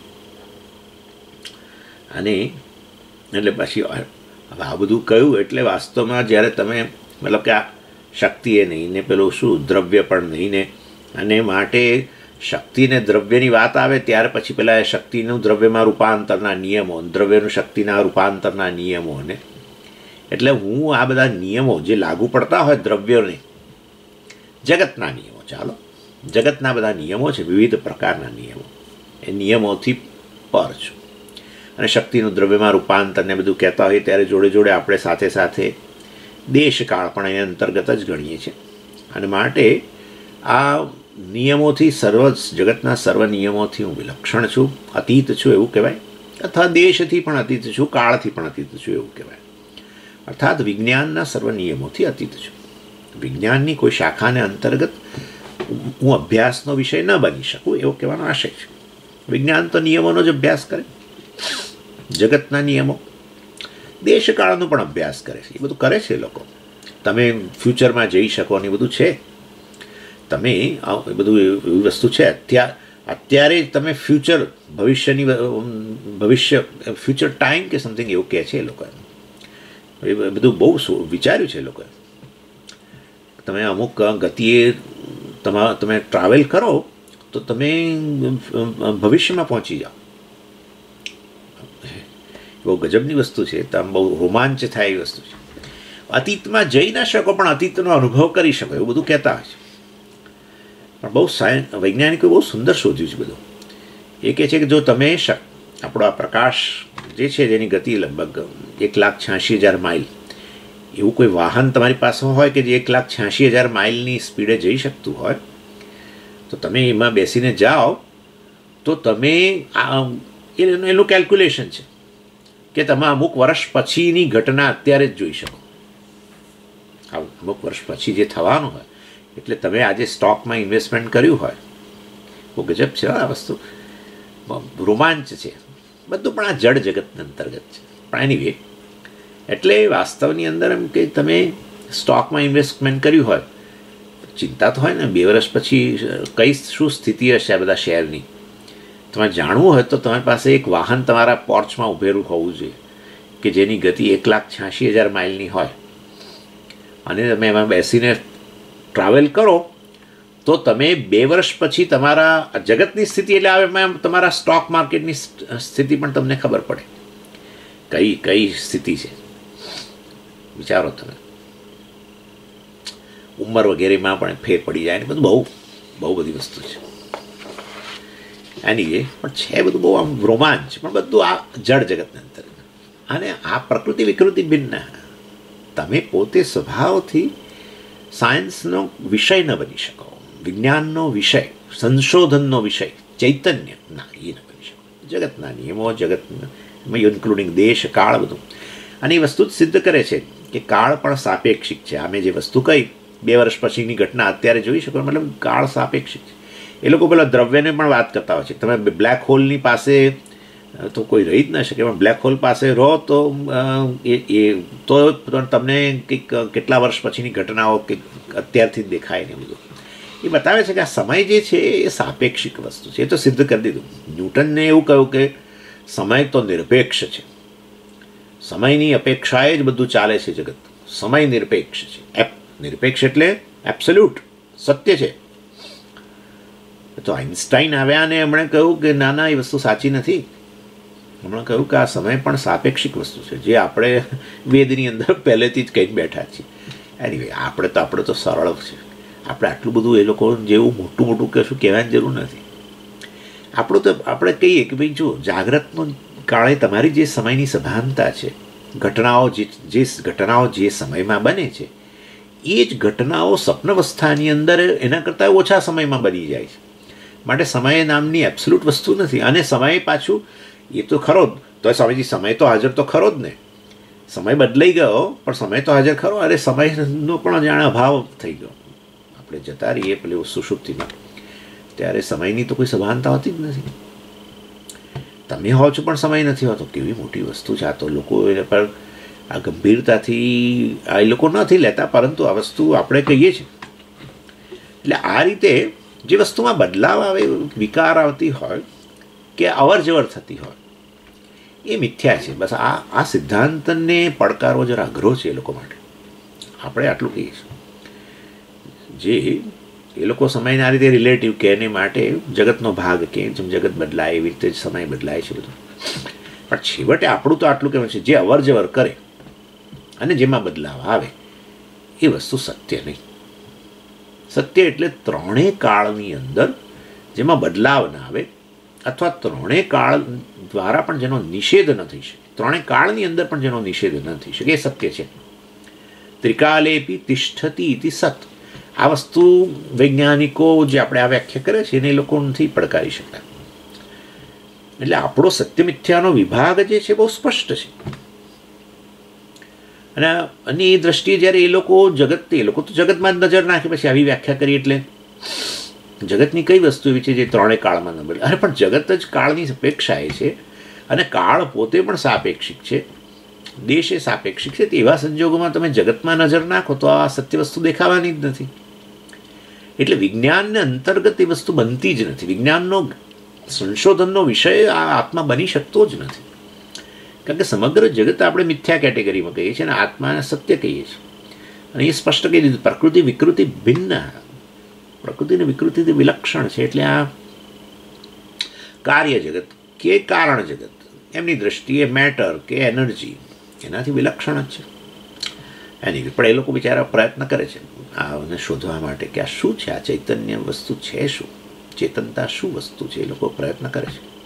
અને એટલે પછી હવે આ બધું કહ્યું એટલે વાસ્તવમાં જ્યારે તમે મતલબ કે આ શક્તિ એ નહીં ને પેલું શું દ્રવ્ય પણ નહીં ને, અને માટે શક્તિને દ્રવ્યની વાત આવે ત્યારે પછી પેલા શક્તિનું દ્રવ્યમાં રૂપાંતરના નિયમો, દ્રવ્યનું શક્તિના રૂપાંતરના નિયમો, ને એટલે હું આ બધા નિયમો જે લાગુ પડતા હોય દ્રવ્યોને, જગતના નિયમો, ચાલો જગતના બધા નિયમો છે, વિવિધ પ્રકારના નિયમો, એ નિયમોથી પર છું. અને શક્તિનું દ્રવ્યમાં રૂપાંતરને બધું કહેતા હોય ત્યારે જોડે જોડે આપણે સાથે સાથે દેશકાળ પણ એને અંતર્ગત જ ગણીએ છીએ. અને માટે આ નિયમોથી સર્વ જગતના સર્વ નિયમોથી હું વિલક્ષણ છું, અતીત છું એવું કહેવાય. અથવા દેશથી પણ અતીત છું, કાળથી પણ અતીત છું એવું કહેવાય. અર્થાત વિજ્ઞાનના સર્વ નિયમોથી અતીત છું. વિજ્ઞાનની કોઈ શાખાને અંતર્ગત હું અભ્યાસનો વિષય ન બની શકું એવો કહેવાનો આશય છે. વિજ્ઞાન તો નિયમોનો જ અભ્યાસ કરે, જગતના નિયમો, દેશકાળનો પણ અભ્યાસ કરે છે. એ બધું કરે છે લોકો. તમે ફ્યુચરમાં જઈ શકો ને એ બધું છે. તમે એ બધું એવી વસ્તુ છે. અત્યારે અત્યારે તમે ફ્યુચર, ભવિષ્યની ભવિષ્ય ફ્યુચર ટાઈમ કે સમથિંગ એવું કહે છે એ લોકોએ. એ બધું બહુ વિચાર્યું છે એ લોકોએ. તમે અમુક ગતિએ તમા તમે ટ્રાવેલ કરો તો તમે ભવિષ્યમાં પહોંચી જાઓ. બહુ ગજબની વસ્તુ છે. તમે બહુ રોમાંચ થાય એવી વસ્તુ છે. અતીતમાં જઈ ના શકો પણ અતીતનો અનુભવ કરી શકો એવું બધું કહેતા હોય છે. પણ બહુ સાયન્સ વૈજ્ઞાનિકોએ બહુ સુંદર શોધ્યું છે બધું એ કહે છે કે જો તમે આપણો આ પ્રકાશ જે છે જેની ગતિ લગભગ એક લાખ છ્યાસી હજાર માઇલ, એવું કોઈ વાહન તમારી પાસે હોય કે જે એક લાખ છ્યાસી હજાર માઇલની સ્પીડે જઈ શકતું હોય, તો તમે એમાં બેસીને જાઓ તો તમે આ એનું કેલ્ક્યુલેશન છે કે તમે અમુક વર્ષ પછીની ઘટના અત્યારે જ જોઈ શકો. અમુક વર્ષ પછી જે થવાનું હોય, એટલે તમે આજે સ્ટોકમાં ઇન્વેસ્ટમેન્ટ કર્યું હોય, બહુ ગજબ છે આ વસ્તુ, રોમાંચ છે બધું, પણ આ જડ જગત અંતર્ગત છે. પણ એની વે એટલે વાસ્તવની અંદર એમ કે તમે સ્ટોકમાં ઇન્વેસ્ટમેન્ટ કર્યું હોય, ચિંતા તો હોય ને બે વર્ષ પછી કઈ શું સ્થિતિ હશે આ બધા શેરની. તમારે જાણવું હોય તો તમારી પાસે એક વાહન તમારા પોર્ચમાં ઉભેલું હોવું જોઈએ કે જેની ગતિ એક લાખ છ્યાસી હજાર માઇલની હોય, અને તમે એમાં બેસીને ટ્રાવેલ કરો તો તમે બે વર્ષ પછી તમારા જગતની સ્થિતિ, એટલે એમાં તમારા સ્ટોક માર્કેટની સ્થિતિ પણ તમને ખબર પડે કઈ કઈ સ્થિતિ છે. વિચારો તમે, ઉંમર વગેરેમાં પણ ફેર પડી જાય ને બધું, બહુ બહુ બધી વસ્તુ છે એની એ પણ છે બધું બહુ આમ રોમાંચ, પણ બધું આ જડ જગતની અંદર. અને આ પ્રકૃતિ વિકૃતિ ભિન્ન, તમે પોતે સ્વભાવથી સાયન્સનો વિષય ન બની શકો, વિજ્ઞાનનો વિષય, સંશોધનનો વિષય, ચૈતન્ય ના એ ન બની શકો. જગતના નિયમો, જગતમાં ઇન્ક્લુડિંગ દેશ કાળ બધું, અને એ વસ્તુ જ સિદ્ધ કરે છે કે કાળ પણ સાપેક્ષિક છે. અમે જે વસ્તુ કહી બે વર્ષ પછીની ઘટના અત્યારે જોઈ શકો, મતલબ કાળ સાપેક્ષિક છે. એ લોકો પેલા દ્રવ્યને પણ વાત કરતા હોય છે. તમે બ્લેક હોલની પાસે તો કોઈ રહી જ ન શકે, પણ બ્લેક હોલ પાસે રહો તો એ એ તો તમને કંઈક કેટલા વર્ષ પછીની ઘટનાઓ કંઈક અત્યારથી જ દેખાય ને બધું. એ બતાવે છે કે આ સમય જે છે એ સાપેક્ષિક વસ્તુ છે. એ તો સિદ્ધ કરી દીધું. ન્યૂટનને એવું કહ્યું કે સમય તો નિરપેક્ષ છે, સમયની અપેક્ષાએ જ બધું ચાલે છે જગત. સમય નિરપેક્ષ છે. એપ નિરપેક્ષ એટલે એબ્સોલ્યુટ સત્ય છે. તો આઇન્સ્ટાઈન આવ્યા અને એમણે કહ્યું કે ના ના એ વસ્તુ સાચી નથી. હમણાં કહ્યું કે આ સમય પણ સાપેક્ષિક વસ્તુ છે, જે આપણે વેદની અંદર પહેલેથી જ કહીને બેઠા છીએ. એની વે આપણે તો આપણે તો સરળ છે, આપણે આટલું બધું એ લોકો જેવું મોટું મોટું કશું કહેવાની જરૂર નથી. આપણું તો આપણે કહીએ કે ભાઈ જો જાગ્રતનો કાળે તમારી જે સમયની સભાનતા છે, ઘટનાઓ જે જે ઘટનાઓ જે સમયમાં બને છે એ જ ઘટનાઓ સ્વપ્નવસ્થાની અંદર એના કરતાં ઓછા સમયમાં બની જાય છે. માટે સમય નામની એબ્સોલ્યુટ વસ્તુ નથી. અને સમય પાછું એ તો ખરો જ, તો સ્વામીજી સમય તો હાજર તો ખરો જ ને, સમય બદલાઈ ગયો પણ સમય તો હાજર ખરો. અરે સમયનો પણ જાણે અભાવ થઈ ગયો. આપણે જતા રહીએ પેલી સુષુપ્તિમાં, ત્યારે સમયની તો કોઈ સભાનતા હોતી જ નથી. તમે હો છો પણ સમય નથી હોતો. કેવી મોટી વસ્તુ છે આ તો. લોકો એને પર આ ગંભીરતાથી આ એ લોકો નથી લેતા, પરંતુ આ વસ્તુ આપણે કહીએ છીએ. એટલે આ રીતે જે વસ્તુમાં બદલાવ આવે, વિકાર આવતી હોય કે અવર જવર થતી હોય, એ મિથ્યા છે. બસ આ આ સિદ્ધાંતને પડકારવો જરા અઘરો છે એ લોકો માટે. આપણે આટલું કહીએ છીએ. જે એ લોકો સમયને આ રીતે રિલેટિવ કે એને માટે જગતનો ભાગ કે જેમ જગત બદલાય એવી રીતે જ સમય બદલાય છે બધું. પણ છેવટે આપણું તો આટલું કહેવાય છે, જે અવર જવર કરે અને જેમાં બદલાવ આવે એ વસ્તુ સત્ય નહીં. સત્ય એટલે ત્રણેય કાળની અંદર જેમાં બદલાવ ના આવે, અથવા ત્રણેય કાળ દ્વારા પણ જેનો નિષેધ ન થઈ શકે, ત્રણેય કાળની અંદર પણ જેનો નિષેધ ન થઈ શકે, એ સત્ય છે. ત્રિકાલેપી તિષ્ઠતી ઇતિ સત. આ વસ્તુ વૈજ્ઞાનિકો જે આપણે આ વ્યાખ્યા કરે છે એને એ લોકો નથી પડકારી શકતા. એટલે આપણો સત્ય મિથ્યાનો વિભાગ જે છે બહુ સ્પષ્ટ છે. અને અને એ દ્રષ્ટિએ જ્યારે એ લોકો જગત એ લોકો તો જગતમાં જ નજર નાખે પછી આવી વ્યાખ્યા કરી, એટલે જગતની કઈ વસ્તુ એવી છે જે ત્રણેય કાળમાં ન બદલે? અરે પણ જગત જ કાળની અપેક્ષા એ છે, અને કાળ પોતે પણ સાપેક્ષિક છે, દેશ એ સાપેક્ષિક છે. એવા સંજોગોમાં તમે જગતમાં નજર નાખો તો આ સત્ય વસ્તુ દેખાવાની જ નથી. એટલે વિજ્ઞાનને અંતર્ગત એ વસ્તુ બનતી જ નથી. વિજ્ઞાનનો સંશોધનનો વિષય આ આત્મા બની શકતો જ નથી. કારણ કે સમગ્ર જગત આપણે મિથ્યા કેટેગરીમાં કહીએ છીએ અને આત્માને સત્ય કહીએ છીએ. અને એ સ્પષ્ટ કહી દીધું, પ્રકૃતિ વિકૃતિ ભિન્ન. પ્રકૃતિની વિકૃતિથી વિલક્ષણ છે. એટલે આ કાર્ય જગત કે કારણ જગત એમની દ્રષ્ટિએ મેટર કે એનર્જી એનાથી વિલક્ષણ જ છે. એની પણ એ લોકો બિચારા પ્રયત્ન કરે છે આને શોધવા માટે કે આ શું છે, આ ચૈતન્ય વસ્તુ છે શું, ચેતનતા શું વસ્તુ છે, એ લોકો પ્રયત્ન કરે છે.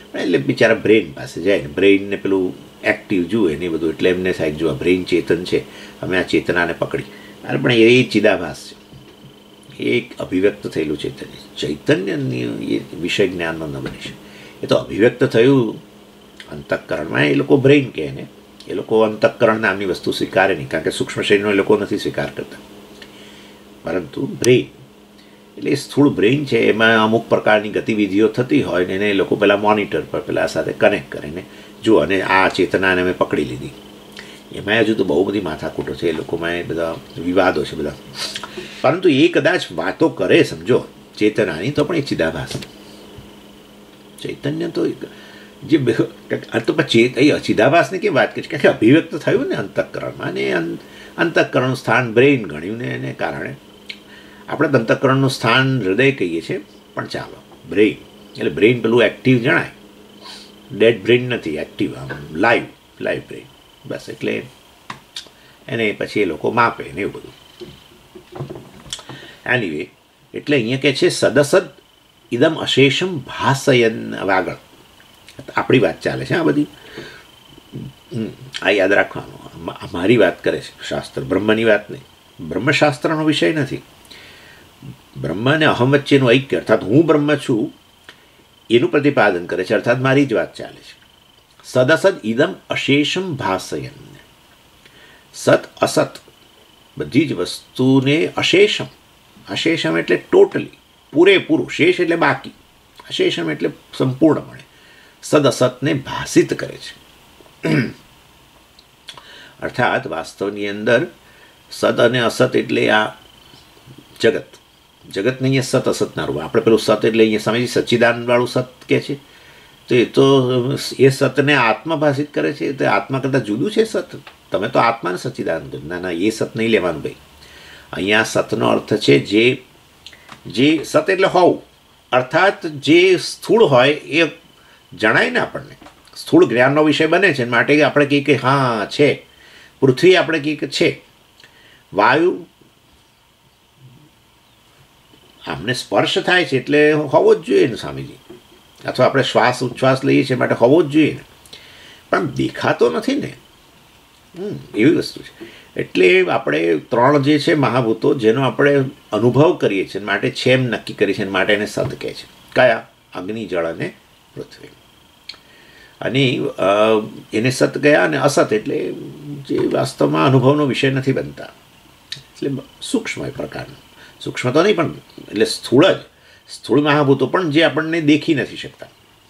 એટલે બિચારા બ્રેઇન પાસે જાય ને બ્રેઇનને પેલું એક્ટિવ જુએ ને એ બધું, એટલે એમને થાય જો આ બ્રેઇન ચેતન છે, અમે આ ચેતનાને પકડી. અરે પણ એ ચિદાભાસ છે, એ એક અભિવ્યક્ત થયેલું ચૈતન્ય. ચૈતન્યની એ વિષય જ્ઞાનમાં ન બની શકે. એ તો અભિવ્યક્ત થયું અંતઃકરણમાં, એ લોકો બ્રેઇન કહે ને, એ લોકો અંતઃકરણ નામની વસ્તુ સ્વીકારે નહીં, કારણ કે સૂક્ષ્મ શરીરનો એ લોકો નથી સ્વીકાર કરતા. પરંતુ બ્રેઇન એટલે એ સ્થૂળ બ્રેઇન છે, એમાં અમુક પ્રકારની ગતિવિધિઓ થતી હોય ને એને એ લોકો પેલા મોનિટર પર પેલા સાથે કનેક્ટ કરીને જો, અને આ ચેતનાને અમે પકડી લીધી. એમાં હજુ તો બહુ બધી માથાકૂટો છે, એ લોકોમાં એ બધા વિવાદો છે બધા. પરંતુ એ કદાચ વાતો કરે સમજો ચેતનાની, તો પણ એ ચિદાભાસ ચૈતન્ય તો જે તો ચેત એ ચિદાભાસની કેમ વાત કરી, કારણ કે અભિવ્યક્ત થયું ને અંતઃકરણમાં, અને અંતઃકરણનું સ્થાન બ્રેઇન ગણ્યું ને એને કારણે આપણે અંતઃકરણનું સ્થાન હૃદય કહીએ છીએ, પણ ચાલો બ્રેઇન એટલે બ્રેઇન પેલું એક્ટિવ જણાય, ડેડ બ્રેઇન નથી, એક્ટિવ આમ લાઈવ લાઈવ બ્રેઇન બસ. એટલે એને પછી એ લોકો માપે ને એવું બધું. એનીવે એટલે અહીંયા કહે છે સદસદ ઇદમ અશેષમ ભાસયન. હવે આગળ આપણી વાત ચાલે છે આ બધી, આ યાદ રાખવાનું. મારી વાત કરે છે શાસ્ત્ર, બ્રહ્મની વાત નહીં. બ્રહ્મશાસ્ત્રનો વિષય નથી. બ્રહ્મ અને અહમ વચ્ચેનું ઐક્ય, અર્થાત હું બ્રહ્મ છું એનું પ્રતિપાદન કરે છે, અર્થાત મારી જ વાત ચાલે છે. સદસદ ઇદમ અશેષમ ભાસયન. સત અસત બધી જ વસ્તુને અશેષમ, અશેષમ એટલે ટોટલી પૂરેપૂરું, શેષ એટલે બાકી, અશેષમ એટલે સંપૂર્ણપણે સદઅસતને ભાષિત કરે છે. અર્થાત વાસ્તવની અંદર સદ અને અસત એટલે આ જગત, જગતને અહીંયા સત અસતના રૂપ. આપણે પેલું સત એટલે અહીંયા સમજી સચ્ચિદાનંદવાળું સત કહે છે, તો એ તો એ સતને આત્મા ભાષિત કરે છે. તો આત્મા કરતાં જુદું છે સત. તમે તો આત્માને સચ્ચિદાનંદ, ના ના એ સત નહીં લેવાનું ભાઈ. અહીંયા સતનો અર્થ છે જે જે સત એટલે હોવું, અર્થાત જે સ્થૂળ હોય એ જણાય ને આપણને, સ્થૂળ જ્ઞાનનો વિષય બને છે, માટે આપણે કહીએ કે હા છે. પૃથ્વી આપણે કહીએ કે છે. વાયુ આમને સ્પર્શ થાય છે એટલે હોવો જ જોઈએ ને સ્વામીજી, અથવા આપણે શ્વાસ ઉચ્છ્વાસ લઈએ છીએ માટે હોવો જ જોઈએ ને, પણ દેખાતો નથી ને. હમ એવી વસ્તુ છે. એટલે આપણે ત્રણ જે છે મહાભૂતો જેનો આપણે અનુભવ કરીએ છીએ માટે છે એમ નક્કી કરી છે, માટે એને સદ કહે છે. કયા? અગ્નિ, જળ અને પૃથ્વી. અને એને સત ગયા, અને અસત એટલે જે વાસ્તવમાં અનુભવનો વિષય નથી બનતા, એટલે સૂક્ષ્મ એ પ્રકારનું. સૂક્ષ્મ તો નહીં પણ એટલે સ્થૂળ જ, સ્થૂળ મહાભૂતો પણ જે આપણને દેખી નથી શકતા.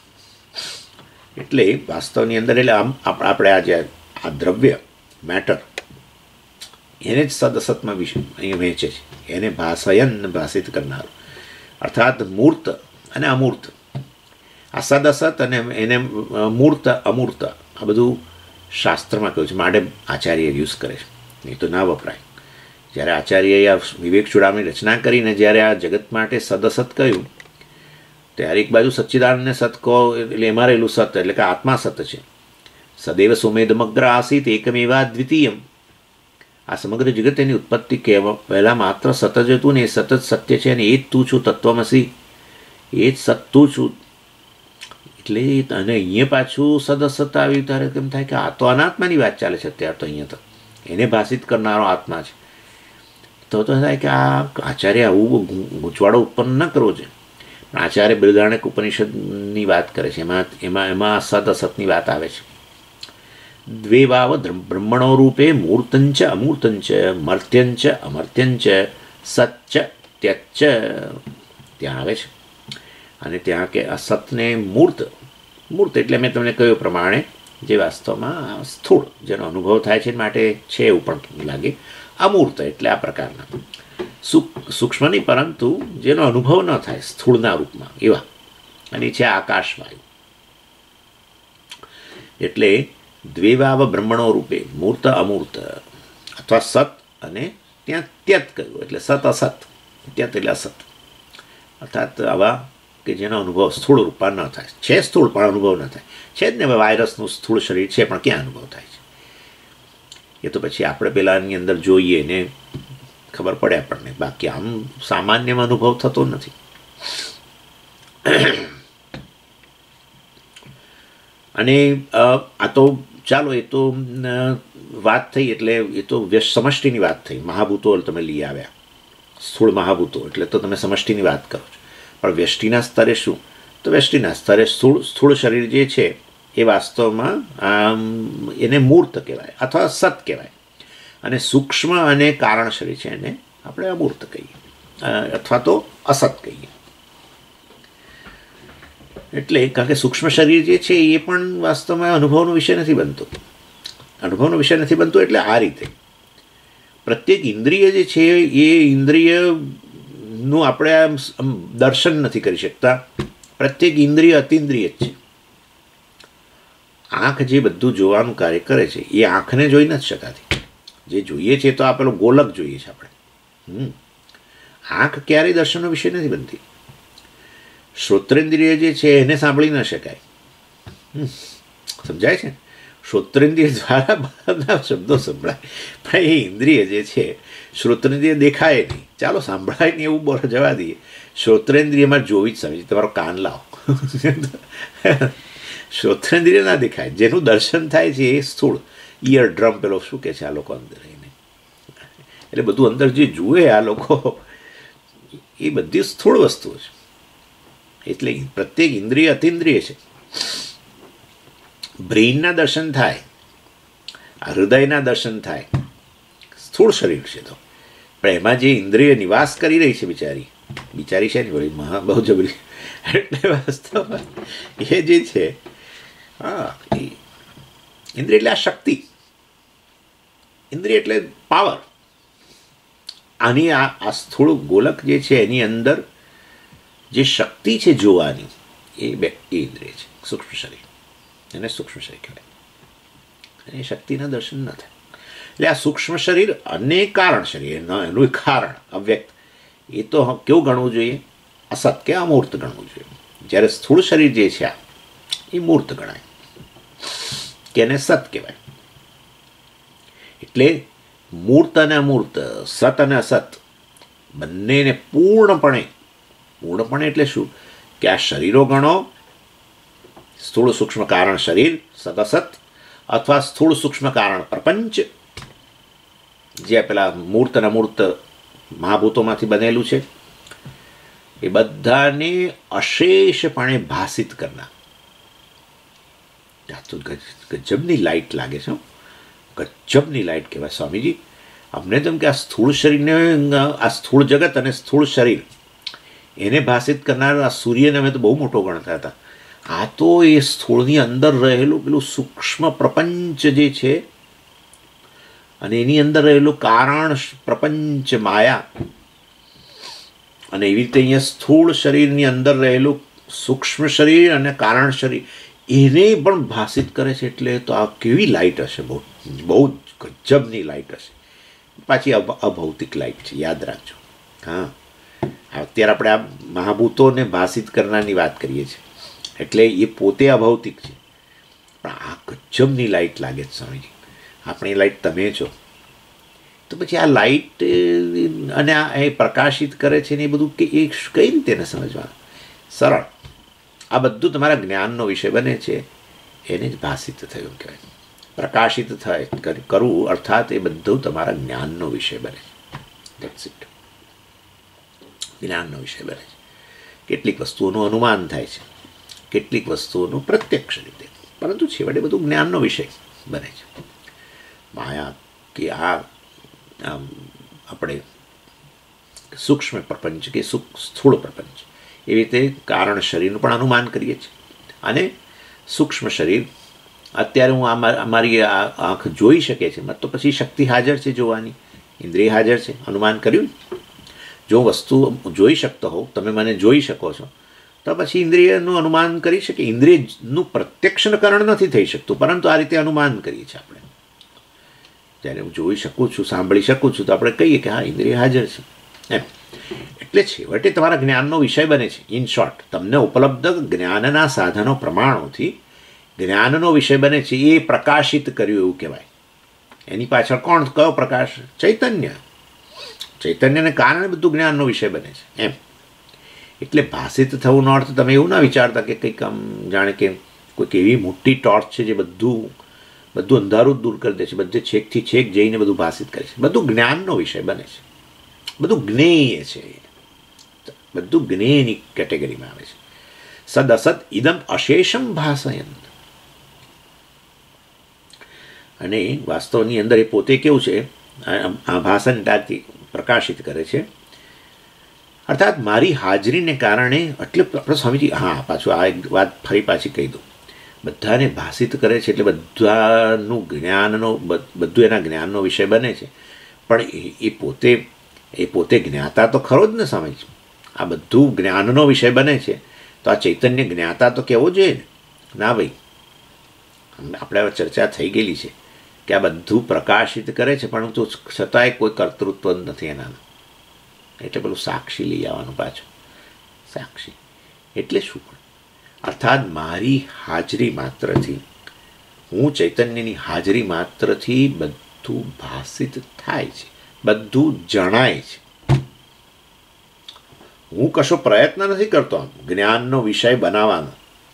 એટલે વાસ્તવની અંદર એટલે આમ આપણે આ જે આ દ્રવ્ય મેટર એને જ સદસતમાં વિષય અહીંયા વહેંચે છે, એને ભાષયન ભાષિત કરનારું, અર્થાત મૂર્ત અને અમૂર્ત. આ સદસત અને એને મૂર્ત અમૂર્ત આ બધું શાસ્ત્રમાં કહ્યું છે, માટે આચાર્ય યુઝ કરે છે, નહીં તો ના વપરાય. જ્યારે આચાર્યએ આ વિવેકચૂડામણી રચના કરીને જ્યારે આ જગત માટે સદસત કહ્યું, ત્યારે એક બાજુ સચ્ચિદાનંદને સત કહો એટલે એમાં રહેલું સત એટલે કે આત્મા સત છે. સદૈવ સોમેદમગ્ર આસીત એકમેવા દ્વિતીયમ. આ સમગ્ર જગત એની ઉત્પત્તિ કહેવા પહેલાં માત્ર સત જ હતું ને, એ સતત સત્ય છે, અને એ જ તું છું તત્વમસી, એ જ સત્તું છું. એટલે અને અહીંયા પાછું સદસત આવ્યું ત્યારે કેમ થાય કે આ તો અનાત્માની વાત ચાલે છે અત્યારે, તો અહીંયા તો એને ભાષિત કરનારો આત્મા છે. તો તો થાય કે આ આચાર્ય આવું ગૂંચવાડો ઉત્પન્ન ન કરવો છે. પણ આચાર્ય બૃહદારણ્યક ઉપનિષદની વાત કરે છે, એમાં એમાં એમાં સદ અસતની વાત આવે છે. દ્વે વાવ બ્રહ્મણો રૂપે મૂર્તંચ અમૂર્તંચ મર્ત્યંચ અમર્ત્યંચ સચ્ચ ત્યચ્ચ ત્યાં આવે છે. અને ત્યાં કે અસતને મૂર્ત, મૂર્ત એટલે મેં તમને કહ્યું પ્રમાણે જે વાસ્તવમાં સ્થૂળ જેનો અનુભવ થાય છે માટે છે એવું પણ લાગે. અમૂર્ત એટલે આ પ્રકારના સૂક્ષ્મ નહીં, પરંતુ જેનો અનુભવ ન થાય સ્થૂળના રૂપમાં એવા, અને છે આકાશવાયુ. એટલે દ્વેવાવ બ્રહ્મણો રૂપે મૂર્ત અમૂર્ત અથવા સત, અને ત્યાં ત્યત કહ્યું એટલે સત અસત, ત્યત એટલે અસત, અર્થાત આવા કે જેનો અનુભવ સ્થૂળ રૂપમાં ન થાય. છે સ્થૂળ પણ અનુભવ ન થાય. છે જ ને, વાયરસનું સ્થૂળ શરીર છે પણ ક્યાં અનુભવ થાય છે? એ તો પછી આપણે પેલાની અંદર જોઈએ ને ખબર પડે આપણને, બાકી આમ સામાન્યમાં અનુભવ થતો નથી. અને આ તો ચાલો એ તો વાત થઈ, એટલે એ તો વ્યસ્ત સમષ્ટિની વાત થઈ. મહાભૂતો તમે લઈ આવ્યા, સ્થૂળ મહાભૂતો, એટલે તો તમે સમષ્ટિની વાત કરો છો. પણ વ્યષ્ટિના સ્તરે શું? તો વ્યષ્ટિના સ્તરે સ્થૂળ સ્થૂળ શરીર જે છે એ વાસ્તવમાં એને મૂર્ત કહેવાય અથવા સત કહેવાય, અને સૂક્ષ્મ અને કારણ શરીર છે એને આપણે અમૂર્ત કહીએ અથવા તો અસત કહીએ. એટલે કારણ કે સૂક્ષ્મ શરીર જે છે એ પણ વાસ્તવમાં અનુભવનો વિષય નથી બનતો. અનુભવનો વિષય નથી બનતો એટલે આ રીતે પ્રત્યેક ઇન્દ્રિય જે છે એ ઇન્દ્રિયનું આપણે આમ દર્શન નથી કરી શકતા. પ્રત્યેક ઇન્દ્રિય અતિન્દ્રિય જ છે. આંખ જે બધું જોવાનું કાર્ય કરે છે એ આંખને જોઈ નથી શકાતી. જે જોઈએ છે તો આ પેલો ગોલક જોઈએ છે આપણે. હમ આંખ ક્યારેય દર્શનનો વિષય નથી બનતી. શ્રોત્રેન્દ્રિય જે છે એને સાંભળી ન શકાય. સમજાય છે? શ્રોત્રેન્દ્રિય દ્વારા બધા શબ્દો સંભળાય, પણ એ ઇન્દ્રિય જે છે શ્રોત્રેન્દ્રિય દેખાય નહીં, ચાલો સાંભળાય નહીં એવું બોલ જવા દઈએ. શ્રોત્રેન્દ્રિયમાં જોવી જ સમજી, તમારો કાન લાવો. શ્રોત્રેન્દ્રિય ના દેખાય, જેનું દર્શન થાય છે એ સ્થૂળ ઇયર ડ્રમ પેલો શું કે છે આ લોકો અંદર રહીને, એટલે બધું અંદર જે જુએ આ લોકો એ બધી સ્થૂળ વસ્તુઓ છે. એટલે પ્રત્યેક ઇન્દ્રિય અતિન્દ્રિય છે. બ્રેઇનના દર્શન થાય, હૃદયના દર્શન થાય, સ્થૂળ શરીર છે તો, પણ એમાં જે ઇન્દ્રિય નિવાસ કરી રહી છે બિચારી બિચારી છે ને વળી મહા બહુ જબરી, એટલે વાસ્તવમાં એ જે છે હા એ ઇન્દ્રિય એટલે આ શક્તિ, ઇન્દ્રિય એટલે પાવર. આની આ આ સ્થૂળ ગોલક જે છે એની અંદર જે શક્તિ છે જોવાની એ બે એ ઇન્દ્રિય છે. સૂક્ષ્મ શરીર એને સૂક્ષ્મ શરીર કહેવાય, એ શક્તિના દર્શન ન થાય. એટલે આ સૂક્ષ્મ શરીર અને કારણ શરીર એનું કારણ અવ્યક્ત એ તો કેવું ગણવું જોઈએ? અસત કે અમૂર્ત ગણવું જોઈએ. જ્યારે સ્થૂળ શરીર જે છે આ એ મૂર્ત ગણાય કે એને સત કહેવાય. એટલે મૂર્ત અને અમૂર્ત, સત અને અસત બંનેને પૂર્ણપણે પૂર્ણપણે એટલે શું કે આ શરીરો ગણો, સ્થૂળ સૂક્ષ્મ કારણ શરીર સદસત અથવા સ્થૂળ સૂક્ષ્મ કારણ પ્રપંચ જે પેલા મૂર્ત અને અમૂર્ત મહાભૂતોમાંથી બનેલું છે, એ બધાને અશેષપણે ભાષિત કરનાર. તો ગજબની લાઇટ લાગે છે, ગજબની લાઇટ કહેવાય સ્વામીજી. અમને તેમ કે આ સ્થૂળ શરીરને, આ સ્થૂળ જગત અને સ્થૂળ શરીર એને ભાષિત કરનાર આ સૂર્યને અમે તો બહુ મોટો ગણતા હતા. આ તો એ સ્થૂળની અંદર રહેલું પેલું સૂક્ષ્મ પ્રપંચ જે છે અને એની અંદર રહેલું કારણ પ્રપંચ માયા, અને એવી રીતે અહીંયા સ્થૂળ શરીરની અંદર રહેલું સૂક્ષ્મ શરીર અને કારણ શરીર એને પણ ભાષિત કરે છે. એટલે તો આ કેવી લાઇટ હશે, બહુ બહુ ગજબની લાઇટ હશે. પાછી અભૌતિક લાઇટ છે, યાદ રાખજો. હા, અત્યારે આપણે આ મહાભૂતોને ભાષિત કરનારની વાત કરીએ છીએ, એટલે એ પોતે અભૌતિક છે, પણ આ ગજબની લાઇટ લાગે છે સ્વામીજી. આપણી લાઇટ તમે છો, તો પછી આ લાઇટ અને આ એ પ્રકાશિત કરે છે ને એ બધું કે એ કઈ રીતે એને સમજવાનું? સરળ. આ બધું તમારા જ્ઞાનનો વિષય બને છે, એને જ ભાષિત થયું કહેવાય. પ્રકાશિત થાય કરવું અર્થાત એ બધું તમારા જ્ઞાનનો વિષય બને છે. That's it. જ્ઞાનનો વિષય બને છે. કેટલીક વસ્તુઓનું અનુમાન થાય છે, કેટલીક વસ્તુઓનું પ્રત્યક્ષ રીતે, પરંતુ છેવટે બધું જ્ઞાનનો વિષય બને છે. માયા કે આ આપણે સૂક્ષ્મ પ્રપંચ કે સ્થૂળ પ્રપંચ એવી રીતે કારણ શરીરનું પણ અનુમાન કરીએ છીએ. અને સૂક્ષ્મ શરીર અત્યારે હું અમારી આંખ જોઈ શકે છે, તો પછી શક્તિ હાજર છે જોવાની, ઇન્દ્રિય હાજર છે, અનુમાન કર્યું. જો વસ્તુ જોઈ શકતો હોવ, તમે મને જોઈ શકો છો, તો પછી ઇન્દ્રિયનું અનુમાન કરી શકે. ઇન્દ્રિયનું પ્રત્યક્ષકરણ નથી થઈ શકતું, પરંતુ આ રીતે અનુમાન કરીએ છીએ આપણે. જ્યારે હું જોઈ શકું છું, સાંભળી શકું છું, તો આપણે કહીએ કે હા ઇન્દ્રિય હાજર છે એમ. એટલે છેવટે તમારા જ્ઞાનનો વિષય બને છે. ઇન શોર્ટ, તમને ઉપલબ્ધ જ્ઞાનના સાધનો પ્રમાણોથી જ્ઞાનનો વિષય બને છે. એ પ્રકાશિત કર્યું એવું કહેવાય. એની પાછળ કોણ, કયો પ્રકાશ? ચૈતન્ય. ચૈતન્યને કારણે બધું જ્ઞાનનો વિષય બને છે એમ. એટલે ભાષિત થવાનો અર્થ તમે એવું ના વિચારતા કે કંઈક આમ જાણે કે કોઈક એવી મોટી ટોર્ચ છે જે બધું બધું અંધારું જ દૂર કરી દે છે, બધે છેકથી છેક જઈને બધું ભાષિત કરે છે. બધું જ્ઞાનનો વિષય બને છે, બધું જ્ઞેય છે, બધું જ્ઞેયની કેટેગરીમાં આવે છે. સદ અસત ઇદમ અશેષમ ભાષયન. અને વાસ્તવની અંદર એ પોતે કેવું છે, આ ભાષણ ત્યાંથી પ્રકાશિત કરે છે. અર્થાત મારી હાજરીને કારણે એટલે આપણે સ્વામીજી, હા પાછું આ એક વાત ફરી પાછી કહી દઉં, બધાને ભાષિત કરે છે એટલે બધાનું જ્ઞાનનો બધું એના જ્ઞાનનો વિષય બને છે. પણ એ પોતે એ પોતે જ્ઞાતા તો ખરો જ ને સ્વામીજી. આ બધું જ્ઞાનનો વિષય બને છે તો આ ચૈતન્ય જ્ઞાતા તો કહેવો જોઈએ ને. ના ભાઈ, આપણે ચર્ચા થઈ ગયેલી છે કે આ બધું પ્રકાશિત કરે છે પણ તો છતાંય કોઈ કર્તૃત્વ જ નથી એના. એટલે પેલું સાક્ષી લઈ આવવાનું પાછું. સાક્ષી એટલે શું? અર્થાત મારી હાજરી માત્રથી, હું ચૈતન્યની હાજરી માત્રથી બધું ભાષિત થાય છે, બધું જણાય છે. હું કશો પ્રયત્ન નથી કરતો જ્ઞાનનો વિષય બનાવવાનો.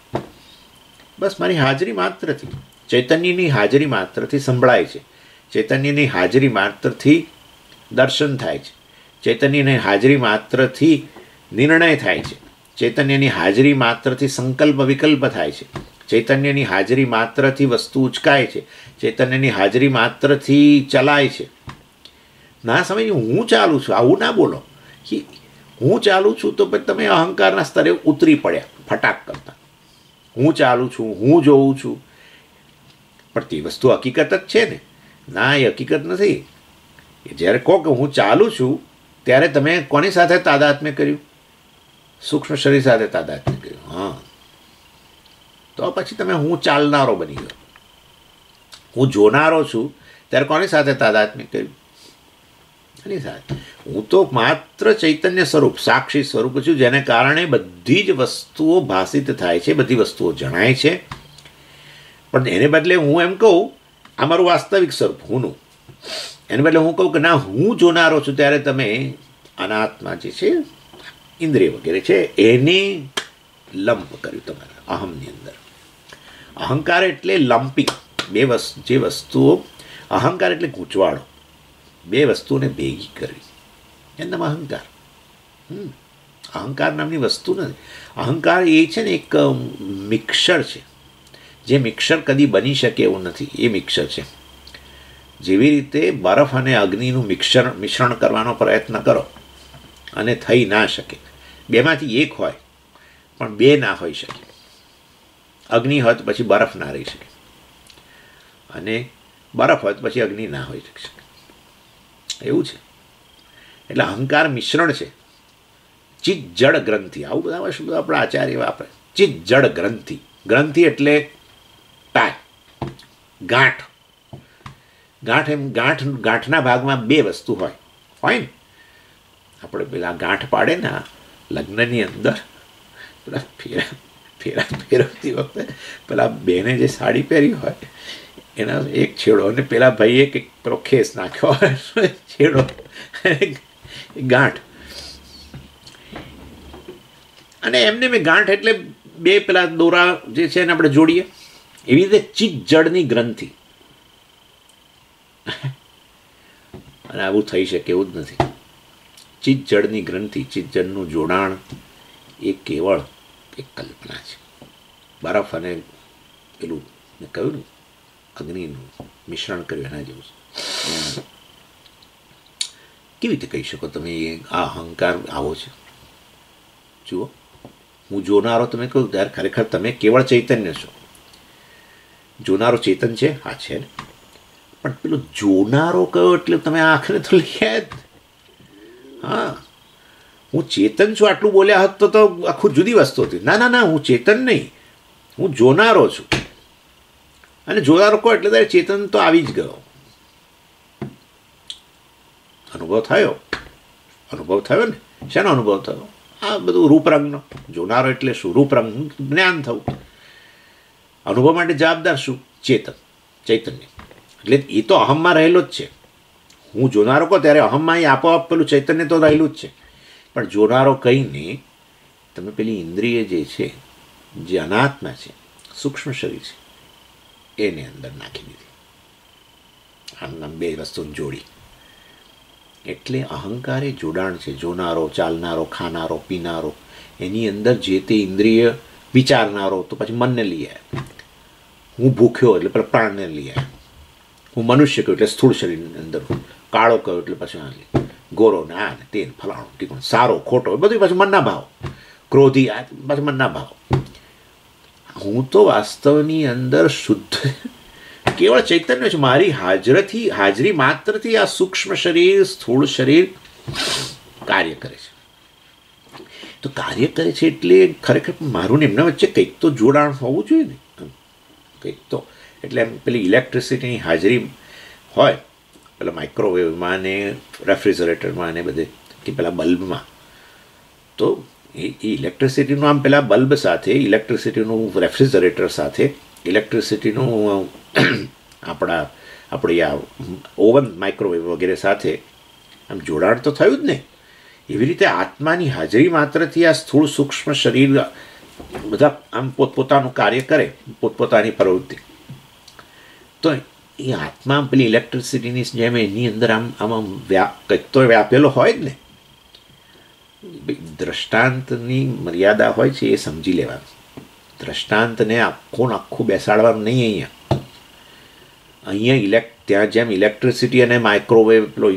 બસ મારી હાજરી માત્રથી, ચૈતન્યની હાજરી માત્રથી સંભળાય છે, ચૈતન્યની હાજરી માત્રથી દર્શન થાય છે, ચૈતન્યની હાજરી માત્રથી નિર્ણય થાય છે, ચૈતન્યની હાજરી માત્રથી સંકલ્પ વિકલ્પ થાય છે, ચૈતન્યની હાજરી માત્રથી વસ્તુ ઉચકાય છે, ચૈતન્યની હાજરી માત્રથી ચલાય છે. ના સમજ હું ચાલું છું આવું ના બોલો. હું ચાલું છું તો પછી તમે અહંકારના સ્તરે ઉતરી પડ્યા ફટાક કરતા. હું ચાલું છું, હું જોઉં છું, પણ તે વસ્તુ હકીકત જ છે ને. ના, એ હકીકત નથી. જ્યારે કહો કે હું ચાલું છું ત્યારે તમે કોની સાથે તાદાત્મ્ય કર્યું? સૂક્ષ્મ શરીર સાથે તાદાત્મ્ય કર્યું. હા, તો પછી તમે હું ચાલનારો બની ગયો. હું જોનારો છું ત્યારે કોની સાથે તાદાત્મ્ય કર્યું? એની સાથે. હું તો માત્ર ચૈતન્ય સ્વરૂપ, સાક્ષી સ્વરૂપ છું, જેને કારણે બધી જ વસ્તુઓ ભાષિત થાય છે, બધી વસ્તુઓ જણાય છે. પણ એને બદલે હું એમ કહું આ મારું વાસ્તવિક સ્વરૂપ હુંનું, એને બદલે હું કહું કે ના હું જોનારો છું, ત્યારે તમે અનાત્મા જે છે, ઇન્દ્રિય વગેરે છે, એને લંપ કર્યું તમારા અહમની અંદર. અહંકાર એટલે લંપિંગ. બે વસ્તુ જે વસ્તુઓ, અહંકાર એટલે ગૂંચવાડો, બે વસ્તુઓને ભેગી કરવી, એનું નામ અહંકાર. હમ અહંકાર નામની વસ્તુ નથી. અહંકાર એ છે ને એક મિક્સર છે, જે મિક્સર કદી બની શકે એવું નથી. એ મિક્સર છે. જેવી રીતે બરફ અને અગ્નિનું મિક્સર મિશ્રણ કરવાનો પ્રયત્ન કરો અને થઈ ના શકે. બેમાંથી એક હોય પણ બે ના હોઈ શકે. અગ્નિ હોય તો પછી બરફ ના રહી શકે, અને બરફ હોય તો પછી અગ્નિ ના હોઈ શકે. એવું છે. એટલે અહંકાર મિશ્રણ છે. ચિત્ત જડ ગ્રંથિ, આવું બધા શબ્દો આપણા આચાર્ય વાપરે. ચિત્ત જડ ગ્રંથિ. ગ્રંથિ એટલે ટાય, ગાંઠ. ગાંઠ એમ ગાંઠ ગાંઠના ભાગમાં બે વસ્તુ હોય હોય ને. આપણે પેલા ગાંઠ પાડે ને લગ્નની અંદર, પેલા ફેરા ફેરા ફેરવતી વખતે પેલા બેને જે સાડી પહેરી હોય એના એક છેડો, અને પેલા ભાઈએ કે પેલો ખેસ નાખ્યો હોય છેડો, ગાંઠ. અને એમને મેં ગાંઠ એટલે બે પેલા દોરા જે છે એને આપણે જોડીએ. એવી રીતે ચિત્ત જડની ગ્રંથિ. અને આવું થઈ શકે એવું જ નથી. ચિત્ત જડની ગ્રંથિ, ચિત્ત જડનું જોડાણ એ કેવળ એક કલ્પના છે. બરફ અને પેલું મેં કહ્યું ને અગ્નિનું મિશ્રણ કર્યું એના જેવું. કેવી રીતે કહી શકો તમે એ આ અહંકાર આવો છે? જુઓ, હું જોનારો તમે કહું ત્યારે ખરેખર તમે કેવળ ચૈતન્ય છો. જોનારો ચેતન છે, હા છે ને, પણ પેલો જોનારો કયો એટલે તમે આંખને તો લઈ આવ્યા જ. હા, હું ચેતન છું આટલું બોલ્યા હોત તો તો આખું જુદી વસ્તુ હતી. ના ના ના, હું ચેતન નહીં, હું જોનારો છું. અને જોનારો કહો એટલે તારે ચેતન તો આવી જ ગયો. અનુભવ થયો, અનુભવ થયો ને. શેનો અનુભવ થયો? આ બધું રૂપરંગનો. જોનારો એટલે શું? રૂપરંગ જ્ઞાન થવું. અનુભવ માટે જવાબદાર શું? ચેતન, ચૈતન્ય. એટલે એ તો અહમમાં રહેલો જ છે. હું જોનારો કહો ત્યારે અહમમાં એ આપોઆપ પેલું ચૈતન્ય તો રહેલું જ છે. પણ જોનારો કહીને તમે પેલી ઇન્દ્રિય જે છે, જે અનાત્મા છે, સૂક્ષ્મ શરીર છે એને અંદર નાખી દીધી, આમ આમ બે વસ્તુને જોડી. એટલે અહંકાર એ જોડાણ છે, જોનારો, ચાલનારો, ખાનારો, પીનારો, એની અંદર જે તે ઇન્દ્રિય વિચારનારો, તો પછી મનને લઈ આવે. હું ભૂખ્યો એટલે પેલા પ્રાણને લઈ આવે. હું મનુષ્ય કહ્યું એટલે સ્થૂળ શરીરની અંદર, કાળો કહ્યું એટલે પછી આ ગોરો ને આ ને તે ફલાણો ટીકણો, સારો ખોટો, એ બધું પાછું મનના ભાવ. ક્રોધી આ પાછું મનના ભાવ. હું તો વાસ્તવની અંદર શુદ્ધ કેવળ ચૈતન્ય છે. મારી હાજરથી હાજરી માત્રથી આ સૂક્ષ્મ શરીર, સ્થૂળ શરીર કાર્ય કરે છે. તો કાર્ય કરે છે એટલે ખરેખર મારું ને એમના વચ્ચે કંઈક તો જોડાણ હોવું જોઈએ ને, કંઈક તો. એટલે એમ પેલી ઇલેક્ટ્રિસિટીની હાજરી હોય પેલા માઇક્રોવેવમાં ને રેફ્રિજરેટરમાં ને બધે, કે પેલા બલ્બમાં, તો એ ઇલેક્ટ્રિસિટીનું આમ પેલા બલ્બ સાથે, ઇલેક્ટ્રિસિટીનું રેફ્રિજરેટર સાથે, ઇલેક્ટ્રિસિટીનું આપણા આપણી આ ઓવન, માઇક્રોવેવ વગેરે સાથે આમ જોડાણ તો થયું જ ને. એવી રીતે આત્માની હાજરી માત્રથી આ સ્થૂળ સૂક્ષ્મ શરીર બધા આમ પોતપોતાનું કાર્ય કરે, પોતપોતાની પ્રવૃત્તિ. તો એ આત્મા પેલી ઇલેક્ટ્રિસિટીની જેમ એની અંદર આમ આમ વ્યાપ કંઈક તો વ્યાપેલો હોય જ ને. દ્રષ્ટાંતની મર્યાદા હોય છે એ સમજી લેવાનું. દ્રષ્ટાંતને આખું આખું બેસાડવાનું નહીં. અહીંયા અહીંયા ઇલેક્ટ ત્યાં જેમ ઇલેક્ટ્રિસિટી અને માઇક્રોવેવ પેલો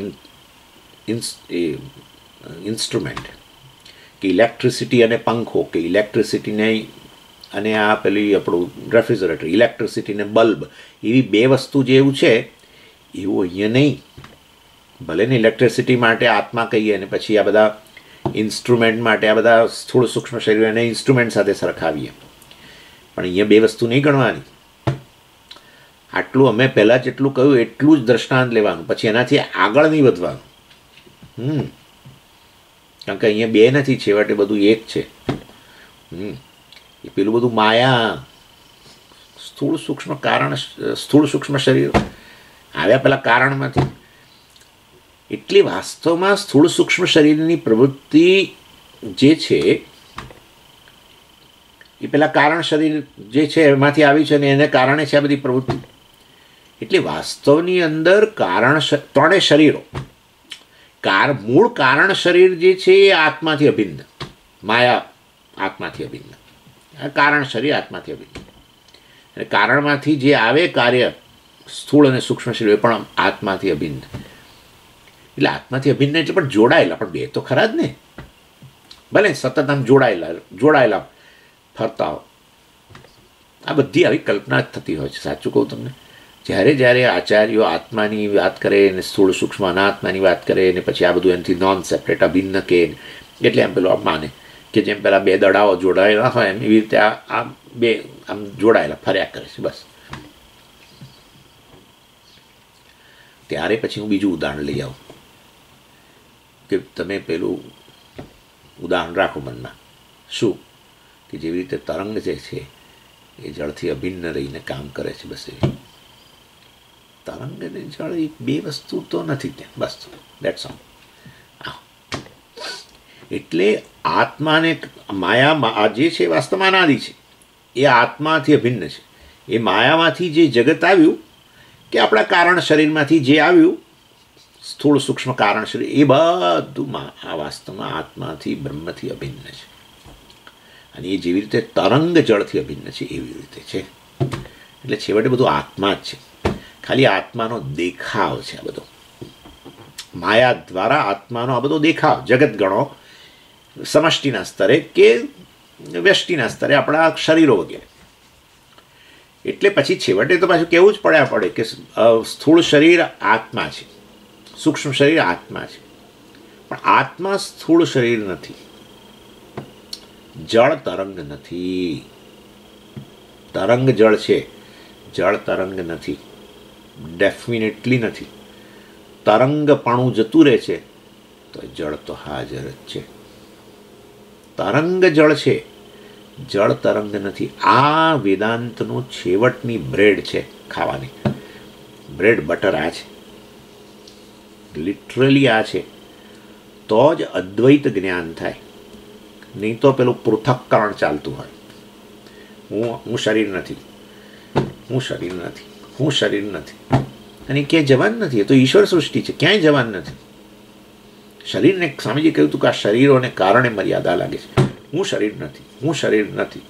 ઇન્સ્ટ્રુમેન્ટ, કે ઇલેક્ટ્રિસિટી અને પંખો, કે ઇલેક્ટ્રિસિટીને અને આ પેલી આપણું રેફ્રિજરેટર, ઇલેક્ટ્રિસિટી ને બલ્બ, એવી બે વસ્તુ જેવું છે એવું અહીંયા નહીં. ભલે ને ઇલેક્ટ્રિસિટી માટે આત્મા કહીએ અને પછી આ બધા ઇન્સ્ટ્રુમેન્ટ માટે આ બધા સ્થૂળ સૂક્ષ્મ શરીર અને ઇન્સ્ટ્રુમેન્ટ સાથે સરખાવીએ, પણ અહીંયા બે વસ્તુ નહીં ગણવાની. આટલું અમે પહેલાં જેટલું કહ્યું એટલું જ દ્રષ્ટાંત લેવાનું, પછી એનાથી આગળ નહીં વધવાનું. હમ કારણ કે અહીંયા બે નથી, છેવટે બધું એક છે. હમ એ પેલું બધું માયા, સ્થૂળ સૂક્ષ્મ કારણ, સ્થૂળ સૂક્ષ્મ શરીર આવ્યા પેલા કારણમાંથી. એટલે વાસ્તવમાં સ્થૂળ સૂક્ષ્મ શરીરની પ્રવૃત્તિ જે છે એ પેલા કારણ શરીર જે છે એમાંથી આવી છે, અને એને કારણે છે આ બધી પ્રવૃત્તિ. એટલે વાસ્તવની અંદર કારણ ત્રણેય શરીરો, કાર મૂળ કારણ શરીર જે છે એ આત્માથી અભિન્ન, માયા આત્માથી અભિન્ન, કારણ શરીર આત્માથી અભિન્ન. અને કારણમાંથી જે આવે કાર્ય સ્થૂળ અને સૂક્ષ્મ શરીર એ પણ આત્માથી અભિન્ન. એટલે આત્માથી અભિન્ન એટલે પણ જોડાયેલા, પણ બે તો ખરા જ ને. ભલે સતત આમ જોડાયેલા જોડાયેલા ફરતા હો. આ બધી આવી કલ્પના જ થતી હોય છે. સાચું કહું તમને, જ્યારે જ્યારે આચાર્યો આત્માની વાત કરે ને સ્થૂળ સૂક્ષ્મ અનાત્માની વાત કરે ને પછી આ બધું એનાથી નોન સેપરેટ અભિન્ન કે, એટલે એમ પેલું આમ માને કે જેમ પેલા બે દડાઓ જોડાયેલા હોય એમ એવી રીતે આ બે આમ જોડાયેલા ફર્યા કરે છે બસ. ત્યારે પછી હું બીજું ઉદાહરણ લઈ આવું કે તમે પેલું ઉદાહરણ રાખો મનમાં. શું કે જેવી રીતે તરંગ જે છે એ જળથી અભિન્ન રહીને કામ કરે છે, બસ એવી તરંગ અને જળ એ બે વસ્તુ તો નથી ત્યાં, બસ દેટ્સ ઓલ. એટલે આત્માને માયા જે છે વાસ્તવમાં અનાદિ છે, એ આત્માથી અભિન્ન છે. એ માયામાંથી જે જગત આવ્યું કે આપણા કારણ શરીરમાંથી જે આવ્યું સ્થૂળ સૂક્ષ્મ કારણ શરીર, એ બધું આ વાસ્તવમાં આત્માથી બ્રહ્મથી અભિન્ન છે. અને એ જેવી રીતે તરંગ જળથી અભિન્ન છે એવી રીતે છે. એટલે છેવટે બધું આત્મા જ છે, ખાલી આત્માનો દેખાવ છે આ બધો. માયા દ્વારા આત્માનો આ બધો દેખાવ જગત ગણો, સમષ્ટિના સ્તરે કે વ્યષ્ટિના સ્તરે આપણા શરીરો વગેરે. એટલે પછી છેવટે તો પાછું કહેવું જ પડ્યા પડે કે સ્થૂળ શરીર આત્મા છે, સૂક્ષ્મ શરીર આત્મા છે, પણ આત્મા સ્થૂળ શરીર નથી, જળ તરંગ નથી. તરંગ જળ છે, જળ તરંગ નથી, ડેફિનેટલી નથી. તરંગપણું જતું રહે છે તો જળ તો હાજર જ છે. તરંગ જળ છે, જળ તરંગ નથી. આ વેદાંતનો છેવટની બ્રેડ છે ખાવાની. બ્રેડ બટર આ છે, લિટરલી આ છે. તો જ અદ્વૈત જ્ઞાન થાય, નહીં તો પેલું પૃથક્કરણ ચાલતું હોય. હું હું શરીર નથી, હું શરીર નથી, હું શરીર નથી, અને ક્યાંય જવાન નથી. એ તો ઈશ્વર સૃષ્ટિ છે, ક્યાંય જવાન નથી. શરીરને સ્વામીજી કહ્યું હતું કે આ શરીરોને કારણે મર્યાદા લાગે છે. હું શરીર નથી, હું શરીર નથી.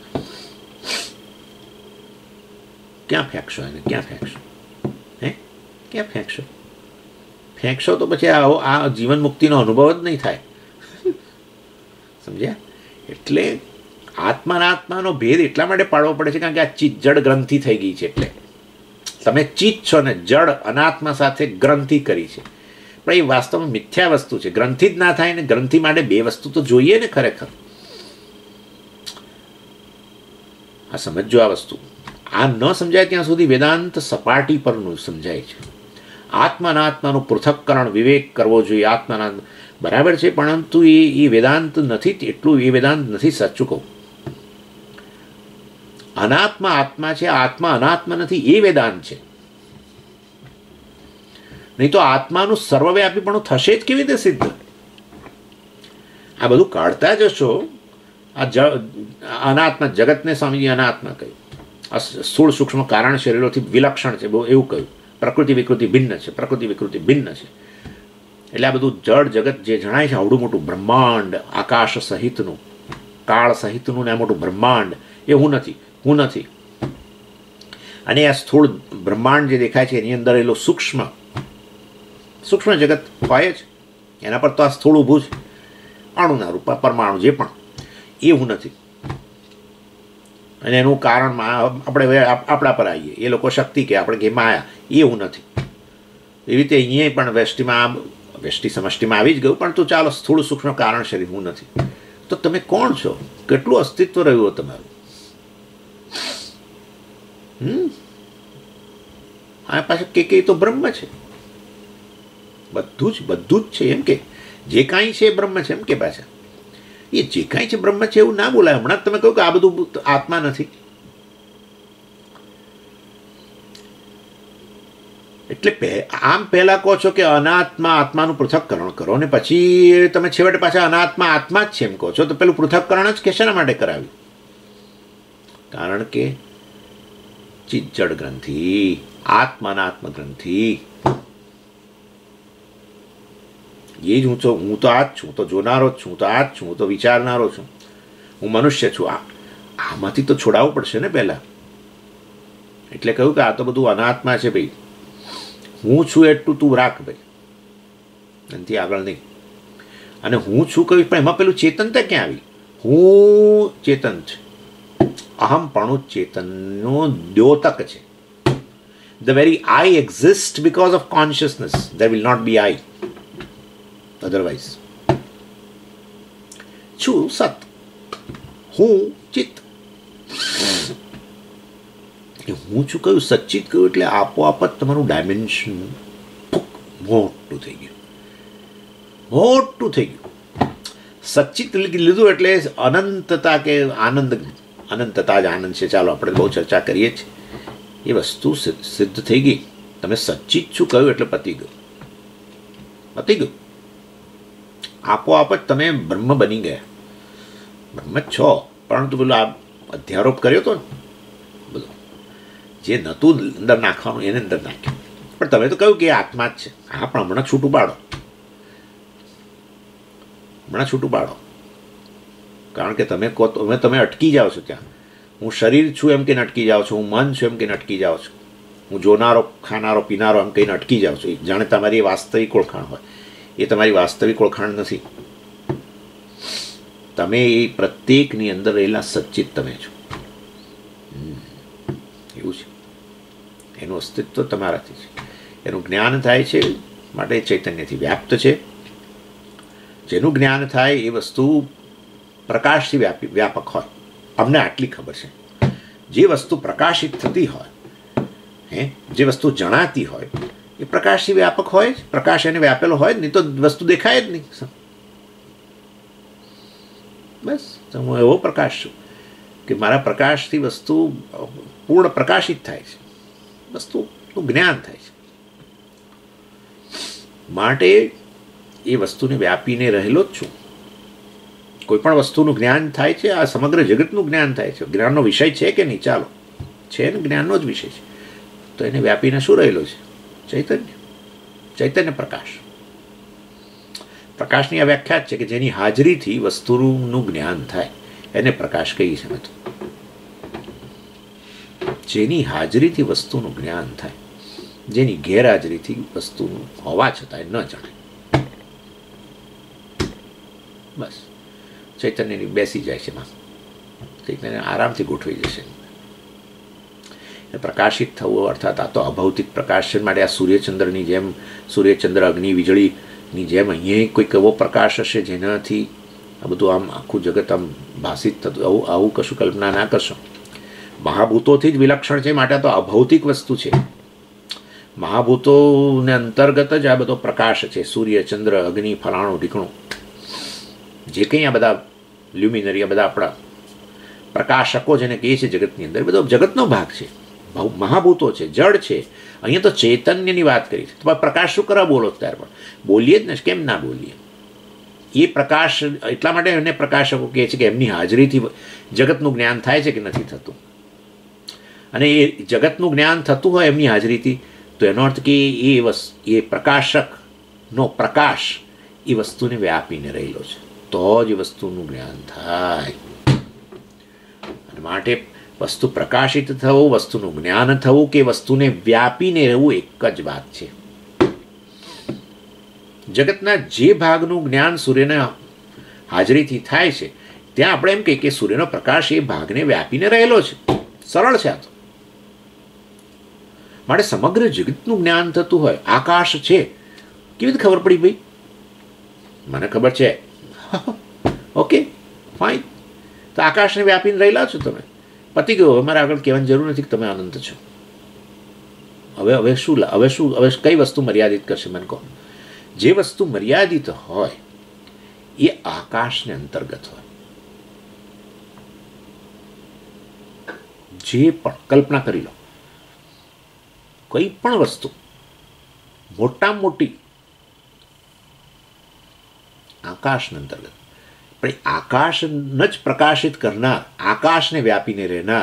ક્યાં ફેંકશો એને? ક્યાં ફેંકશો? હે ક્યાં ફેંકશો? ફેંકશો તો પછી આ આ જીવન મુક્તિનો અનુભવ જ નહીં થાય. સમજ્યા? એટલે આત્માના આત્માનો ભેદ એટલા માટે પાડવો પડે છે કારણ કે આ ચિત્ત જડ ગ્રંથિ થઈ ગઈ છે. એટલે તમે ચિત્ત છો ને જડ અનાત્મા સાથે ગ્રંથિ કરી છે, પણ એ વાસ્તવમાં મિથ્યા વસ્તુ છે. ગ્રંથિ જ ના થાય ને ગ્રંથિ માટે બે વસ્તુ તો જોઈએ ને ખરેખર. આ સમજો આ વસ્તુ. આ ન સમજાય ત્યાં સુધી વેદાંત સપાટી પરનું સમજાય છે. આત્માના આત્માનું પૃથક્કરણ વિવેક કરવો જોઈએ. આત્માના બરાબર છે, પરંતુ એ એ વેદાંત નથી. એટલું એ વેદાંત નથી. સાચું કહું, અનાત્મા આત્મા છે, આત્મા અનાત્મા નથી, એ વેદાંત છે. નહીં તો આત્માનું સર્વવ્યાપીપણું થશે જ કેવી રીતે સિદ્ધ? આ બધું કાઢતા જશો. આ જ અનાત્મા જગતને સ્વામીજી અનાત્મા કહ્યું. આ સ્થૂળ સૂક્ષ્મ કારણ શરીરોથી વિલક્ષણ છે, બહુ એવું કહ્યું. પ્રકૃતિ વિકૃતિ ભિન્ન છે, પ્રકૃતિ વિકૃતિ ભિન્ન છે. એટલે આ બધું જળ જગત જે જણાય છે, આવડું મોટું બ્રહ્માંડ, આકાશ સહિતનું, કાળ સહિતનું ને આ મોટું બ્રહ્માંડ, એ હું નથી, હું નથી. અને આ સ્થૂળ બ્રહ્માંડ જે દેખાય છે એની અંદર એલો સૂક્ષ્મ સૂક્ષ્મ જગત હોય જ. એના પર તો આ સ્થૂળ ઊભું છે, અણુના રૂપા પરમાણુ જે પણ, એ હું નથી. અને એનું કારણ આપણે આપણા પર આવીએ, એ લોકો શક્તિ કે આપણે કે માયા, એ હું નથી. એવી રીતે અહીંયા પણ વેષ્ટિમાં વેષ્ટિ સમષ્ટિમાં આવી જ ગયું. પણ તો ચાલો સ્થૂળ સૂક્ષ્મ કારણ શરીર હું નથી. તો તમે કોણ છો? કેટલું અસ્તિત્વ રહ્યું તમારું? હમ આ પાછું કે કે તો બ્રહ્મ છે, બધું જ બધું જ છે. એમ કે જે કાંઈ છે એ બ્રહ્મ છે. એમ કે પાછા એ જે કાંઈ છે બ્રહ્મ છે એવું ના બોલાય. હમણાં તમે કહ્યું કે આ બધું આત્મા નથી. એટલે આમ પહેલા કહો છો કે અનાત્મા આત્માનું પૃથક્કરણ કરો, ને પછી તમે છેવટે પાછા અનાત્મા આત્મા જ છે એમ કહો છો. તો પેલું પૃથક્કરણ જ કે શેના માટે કરાવ્યું? કારણ કે ચિત્ત જડ ગ્રંથિ, આત્માનાત્મ ગ્રંથિ, એ જ હું તો હું તો આ જ છું, તો જોનારો જ છું, તો આ જ છું, હું તો વિચારનારો છું, હું મનુષ્ય છું. આ આમાંથી તો છોડાવવું પડશે ને પહેલાં. એટલે કહ્યું કે આ તો બધું અનાત્મા છે ભાઈ, હું છું એટલું તું રાખ ભાઈ, એનાથી આગળ નહીં. અને હું છું કહ્યું પણ એમાં પેલું ચેતનતા ક્યાં આવી? હું ચેતન છે, અહમપણું ચેતનનો દ્યોતક છે. The very I exist because of consciousness. There will not be I otherwise. છું સત, હું ચિત્ત. હું છું કહ્યું, સચ્ચિત કહ્યું એટલે આપોઆપ જ તમારું ડાયમેન્શન મોટું થઈ ગયું, મોટું થઈ ગયું. સચ્ચિત લીધું એટલે અનંતતા કે આનંદ, અનંતતા જ આનંદ છે. ચાલો આપણે બહુ ચર્ચા કરીએ છીએ. એ વસ્તુ સિદ્ધ થઈ ગઈ. તમે સચ્ચિત છું કહ્યું એટલે પતી ગયું, પતી ગયું. આપોઆપ જ તમે બ્રહ્મ બની ગયા. બ્રહ્મ જ છો, પરંતુ પેલો આ અધ્યારોપ કર્યો હતો ને બધો, જે નહોતું અંદર નાખવાનું એને અંદર નાખ્યું. પણ તમે તો કહ્યું કે આત્મા જ છે. હા, પણ હમણાં છૂટું પાડો, હમણાં છૂટું પાડો. કારણ કે તમે કહો તો તમે અટકી જાઓ છો ત્યાં. હું શરીર છું એમ કહીને અટકી જાઓ છો, હું મન છું એમ કહીને અટકી જાઓ છો, હું જોનારો ખાનારો પીનારો એમ કહીને અટકી જાઓ છો. જાણે તમારી વાસ્તવિક ઓળખાણ હોય. એ તમારી વાસ્તવિક ઓળખાણ નથી. તમે એ પ્રત્યેકની અંદર રહેલા સચ્ચિત તમે છો. એવું છે. એનું અસ્તિત્વ તમારાથી છે. એનું જ્ઞાન થાય છે માટે ચૈતન્યથી વ્યાપ્ત છે. જેનું જ્ઞાન થાય એ વસ્તુ પ્રકાશથી વ્યાપી વ્યાપક હોય. અમને આટલી ખબર છે. જે વસ્તુ પ્રકાશિત થતી હોય, હે જે વસ્તુ જણાતી હોય એ પ્રકાશથી વ્યાપક હોય. પ્રકાશ એને વ્યાપેલો હોય જ નહીં તો વસ્તુ દેખાય જ નહીં. બસ હું એવો પ્રકાશ છું કે મારા પ્રકાશથી વસ્તુ પૂર્ણ પ્રકાશિત થાય છે, વસ્તુનું જ્ઞાન થાય છે. માટે એ વસ્તુને વ્યાપીને રહેલો જ છું. કોઈ પણ વસ્તુનું જ્ઞાન થાય છે, આ સમગ્ર જગતનું જ્ઞાન થાય છે. જ્ઞાનનો વિષય છે કે નહીં? ચાલો, છે ને, જ્ઞાનનો જ વિષય છે. તો એને વ્યાપીને શું રહેલો છે? ચૈતન્ય. ચૈતન્ય પ્રકાશ. પ્રકાશની આ વ્યાખ્યા જ છે કે જેની હાજરીથી વસ્તુનું જ્ઞાન થાય એને પ્રકાશ કહીએ છીએ. તો જેની હાજરીથી વસ્તુનું જ્ઞાન થાય, જેની ગેરહાજરીથી વસ્તુનું હોવા છતાં ન જણાય, બસ ચૈતન્યની બેસી જાય છે. ચૈતન્ય આરામથી ગોઠવાઈ જશે. પ્રકાશિત થવું અર્થાત આ તો અભૌતિક પ્રકાશ છે. માટે આ સૂર્યચંદ્રની જેમ, સૂર્યચંદ્ર અગ્નિ વીજળીની જેમ અહીંયા કોઈક એવો પ્રકાશ હશે જેનાથી આ બધું આમ આખું જગત આમ ભાષિત થતું, આવું આવું કશું કલ્પના ના કરશો. મહાભૂતોથી જ વિલક્ષણ છે, માટે તો અભૌતિક વસ્તુ છે. મહાભૂતોને અંતર્ગત જ આ બધો પ્રકાશ છે. સૂર્ય, ચંદ્ર, અગ્નિ, ફલાણું ઢીકણું, જે કંઈ આ બધા લ્યુમિનરી, આ બધા આપણા પ્રકાશકો જેને કહીએ છીએ જગતની અંદર, બધો જગતનો ભાગ છે. મહાભૂતો છે, જળ છે. અહીંયા તો ચૈતન્યની વાત કરી છે. તો પ્રકાશ શું કરવા બોલો? ત્યારે પણ બોલીએ જ ને, કેમ ના બોલીએ? એ પ્રકાશ એટલા માટે એને પ્રકાશકો કહે છે કે એમની હાજરીથી જગતનું જ્ઞાન થાય છે કે નથી થતું. અને એ જગતનું જ્ઞાન થતું હોય એમની હાજરીથી, તો એનો અર્થ કે એ વસ્તુ, એ પ્રકાશકનો પ્રકાશ એ વસ્તુને વ્યાપીને રહેલો છે, તો જ એ વસ્તુનું જ્ઞાન થાય. અને માટે વસ્તુ પ્રકાશિત થવું, વસ્તુનું જ્ઞાન થવું કે વસ્તુને વ્યાપીને રહેવું એક જ વાત છે. જગતના જે ભાગનું જ્ઞાન સૂર્યના હાજરીથી થાય છે, ત્યાં આપણે એમ કહીએ કે સૂર્યનો પ્રકાશ એ ભાગને વ્યાપીને રહેલો છે. સરળ છે આ તો. માટે સમગ્ર જગતનું જ્ઞાન થતું હોય, આકાશ છે, કેવી રીતે ખબર પડી? ભાઈ મને ખબર છે, ઓકે ફાઇન. તો આકાશને વ્યાપીને રહેલા છો તમે, પતી ગયો. હવે મારે આગળ કહેવાની જરૂર નથી કે તમે અનંત છો. હવે હવે શું હવે શું હવે કઈ વસ્તુ મર્યાદિત કરશે? મને કહો. જે વસ્તુ મર્યાદિત હોય એ આકાશને અંતર્ગત હોય. જે પણ કલ્પના કરી લો, કોઈ પણ વસ્તુ મોટામાં મોટી આકાશને અંતર્ગત. પણ આકાશને જ પ્રકાશિત કરનાર, આકાશને વ્યાપીને રહેનાર,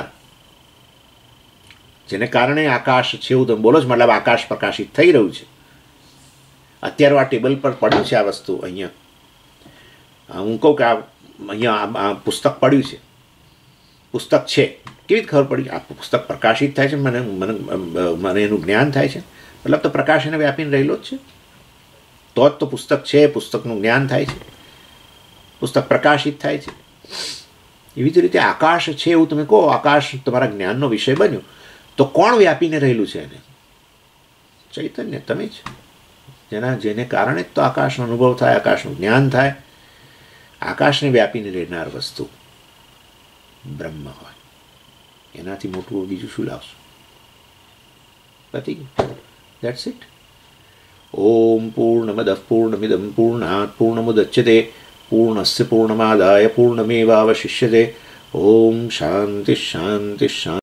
જેને કારણે આકાશ છે એવું તમે બોલો છો, મતલબ આકાશ પ્રકાશિત થઈ રહ્યું છે. અત્યારે આ ટેબલ પર પડ્યું છે આ વસ્તુ. અહીંયા હું કહું કે આ અહીંયા આ પુસ્તક પડ્યું છે, પુસ્તક છે, કેવી રીતે ખબર પડી? આ પુસ્તક પ્રકાશિત થાય છે, મને મને મને એનું જ્ઞાન થાય છે, મતલબ તો પ્રકાશ એને વ્યાપીને રહેલો જ છે. તો જ તો પુસ્તક છે, પુસ્તકનું જ્ઞાન થાય છે, પુસ્તક પ્રકાશિત થાય છે. એવી જ રીતે આકાશ છે એવું તમે કહો, આકાશ તમારા જ્ઞાનનો વિષય બન્યો, તો કોણ વ્યાપીને રહેલું છે એને? ચૈતન્ય, તમે જ. જેના જેને કારણે જ તો આકાશનો અનુભવ થાય, આકાશનું જ્ઞાન થાય. આકાશને વ્યાપીને રહેનાર વસ્તુ બ્રહ્મ હોય, એનાથી મોટું બીજું શું લાવશું? પતી ગયું. That's it. ઓમ પૂર્ણમદ પૂર્ણમિદમ પૂર્ણાત પૂર્ણમુદચ્યતે પૂર્ણસ્ય પૂર્ણમાદાય પૂર્ણમેવાવશિષ્યતે. ઓમ શાંતિ શાંતિ શાંતિ.